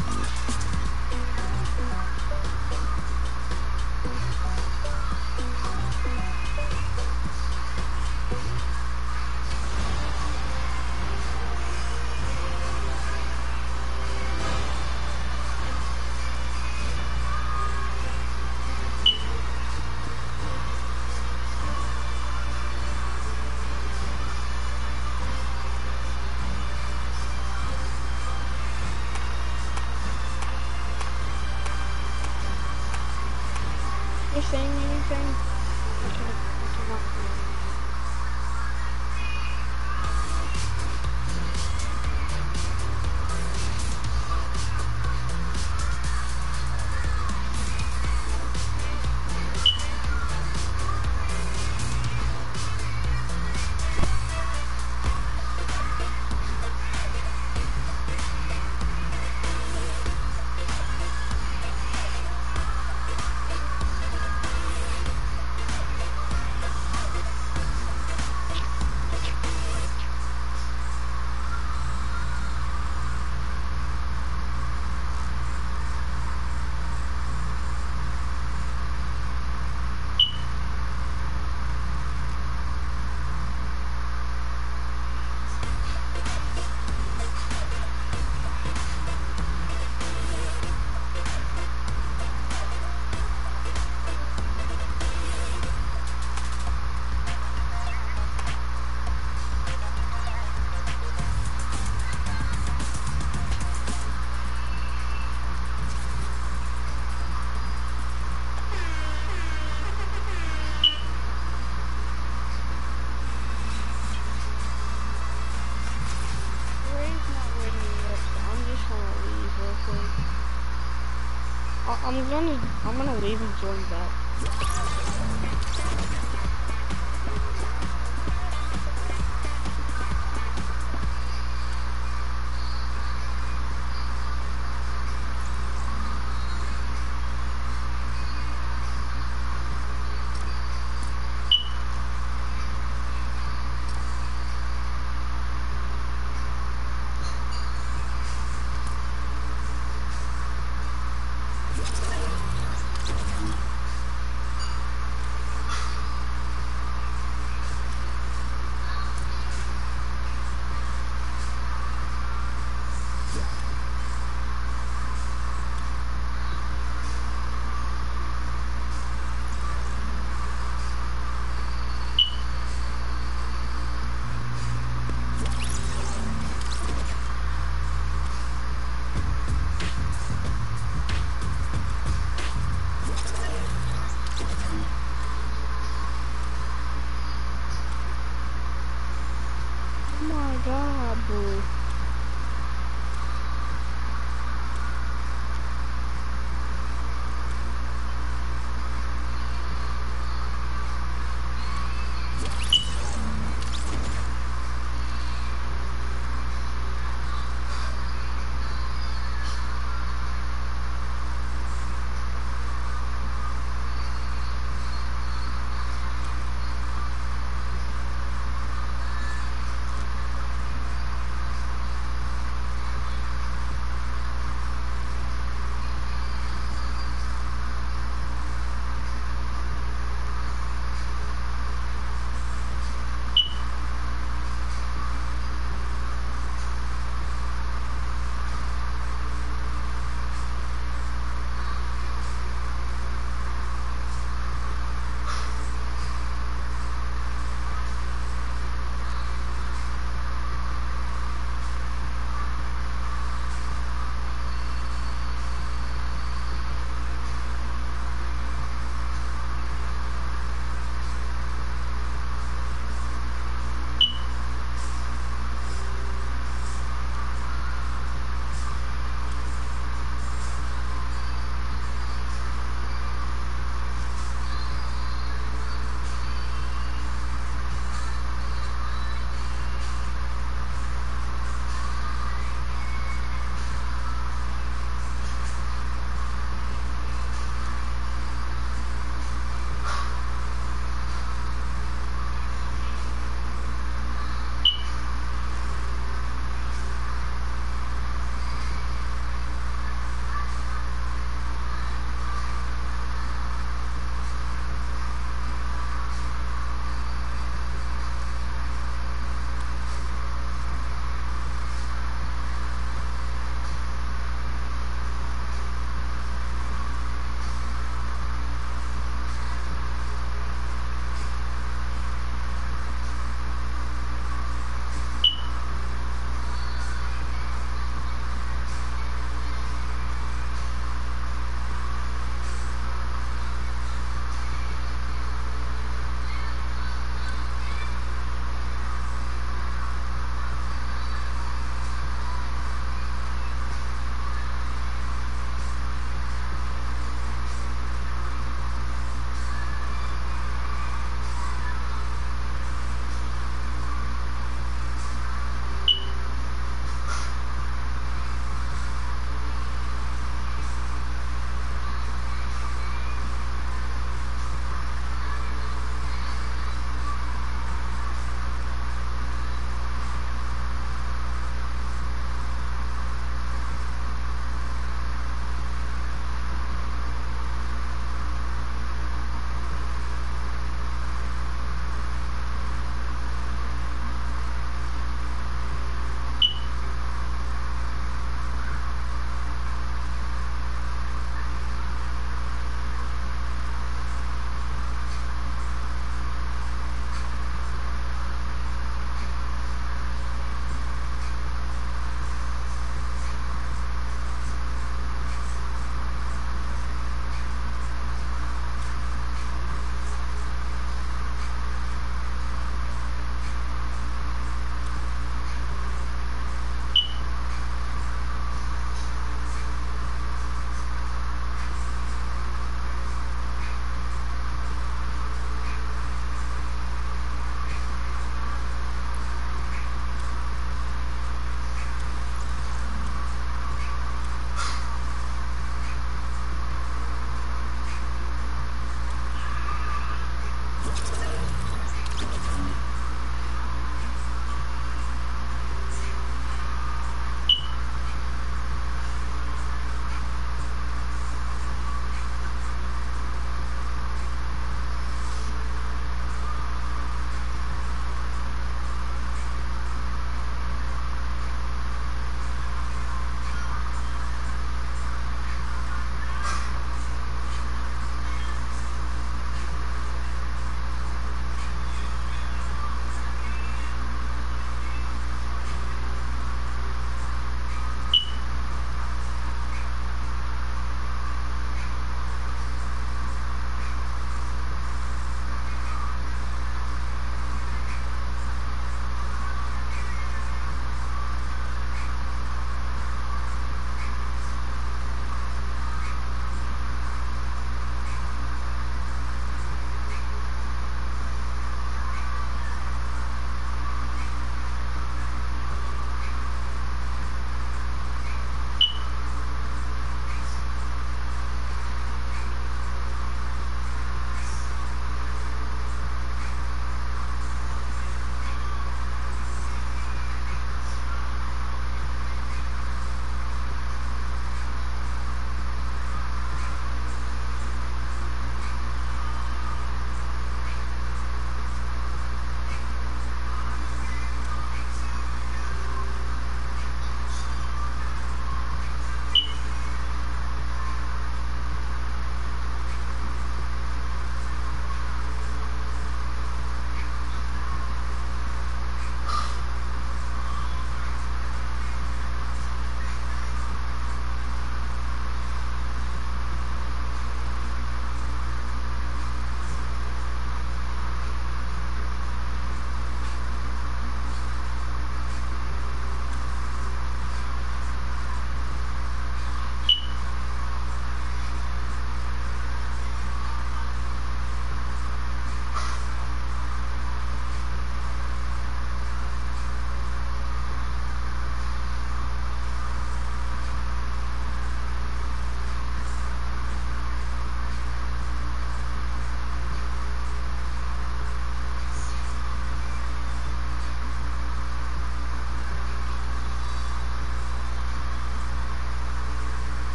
Speaker 3: You're saying anything? I can't, I cannot hear you. I'm gonna, I'm gonna leave and join back.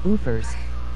Speaker 2: Oofers.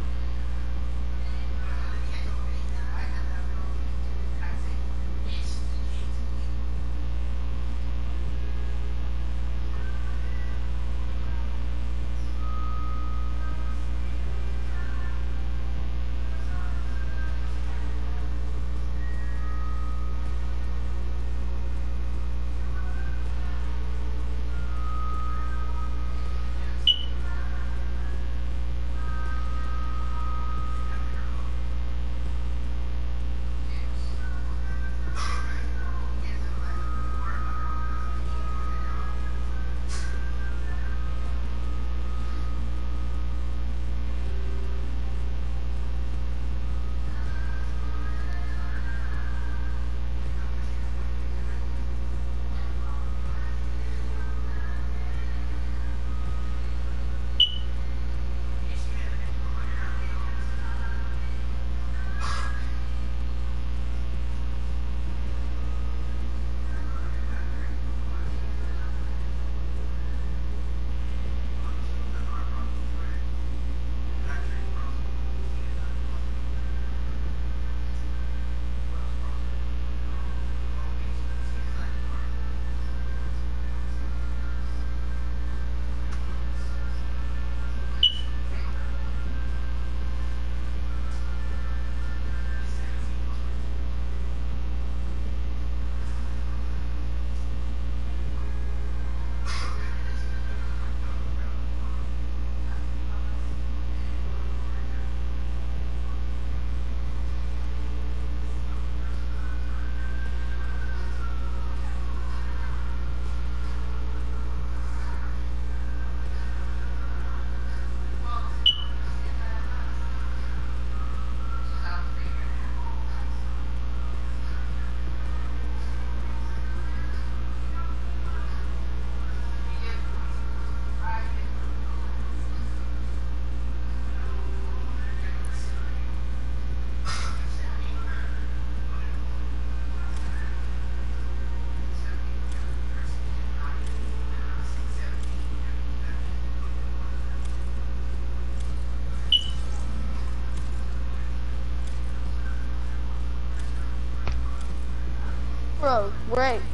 Speaker 3: Bro, great.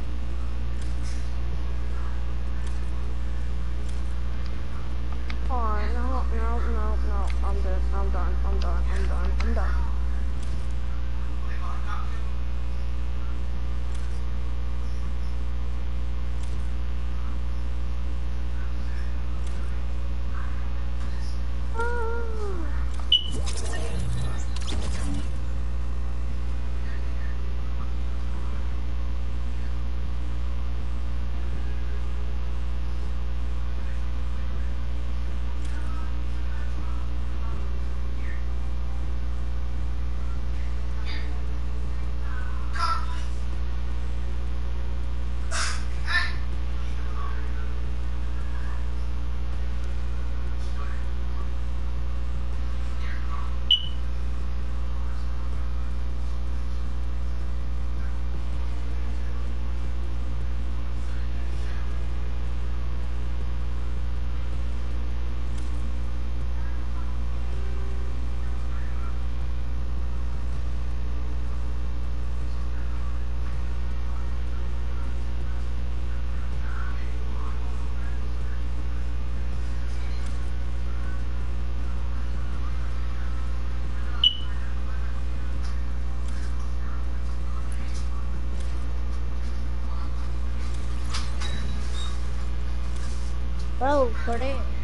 Speaker 3: Oh, no, no, no, no. I'm done. I'm done. I'm done. I'm done. I'm done. Bro, for it.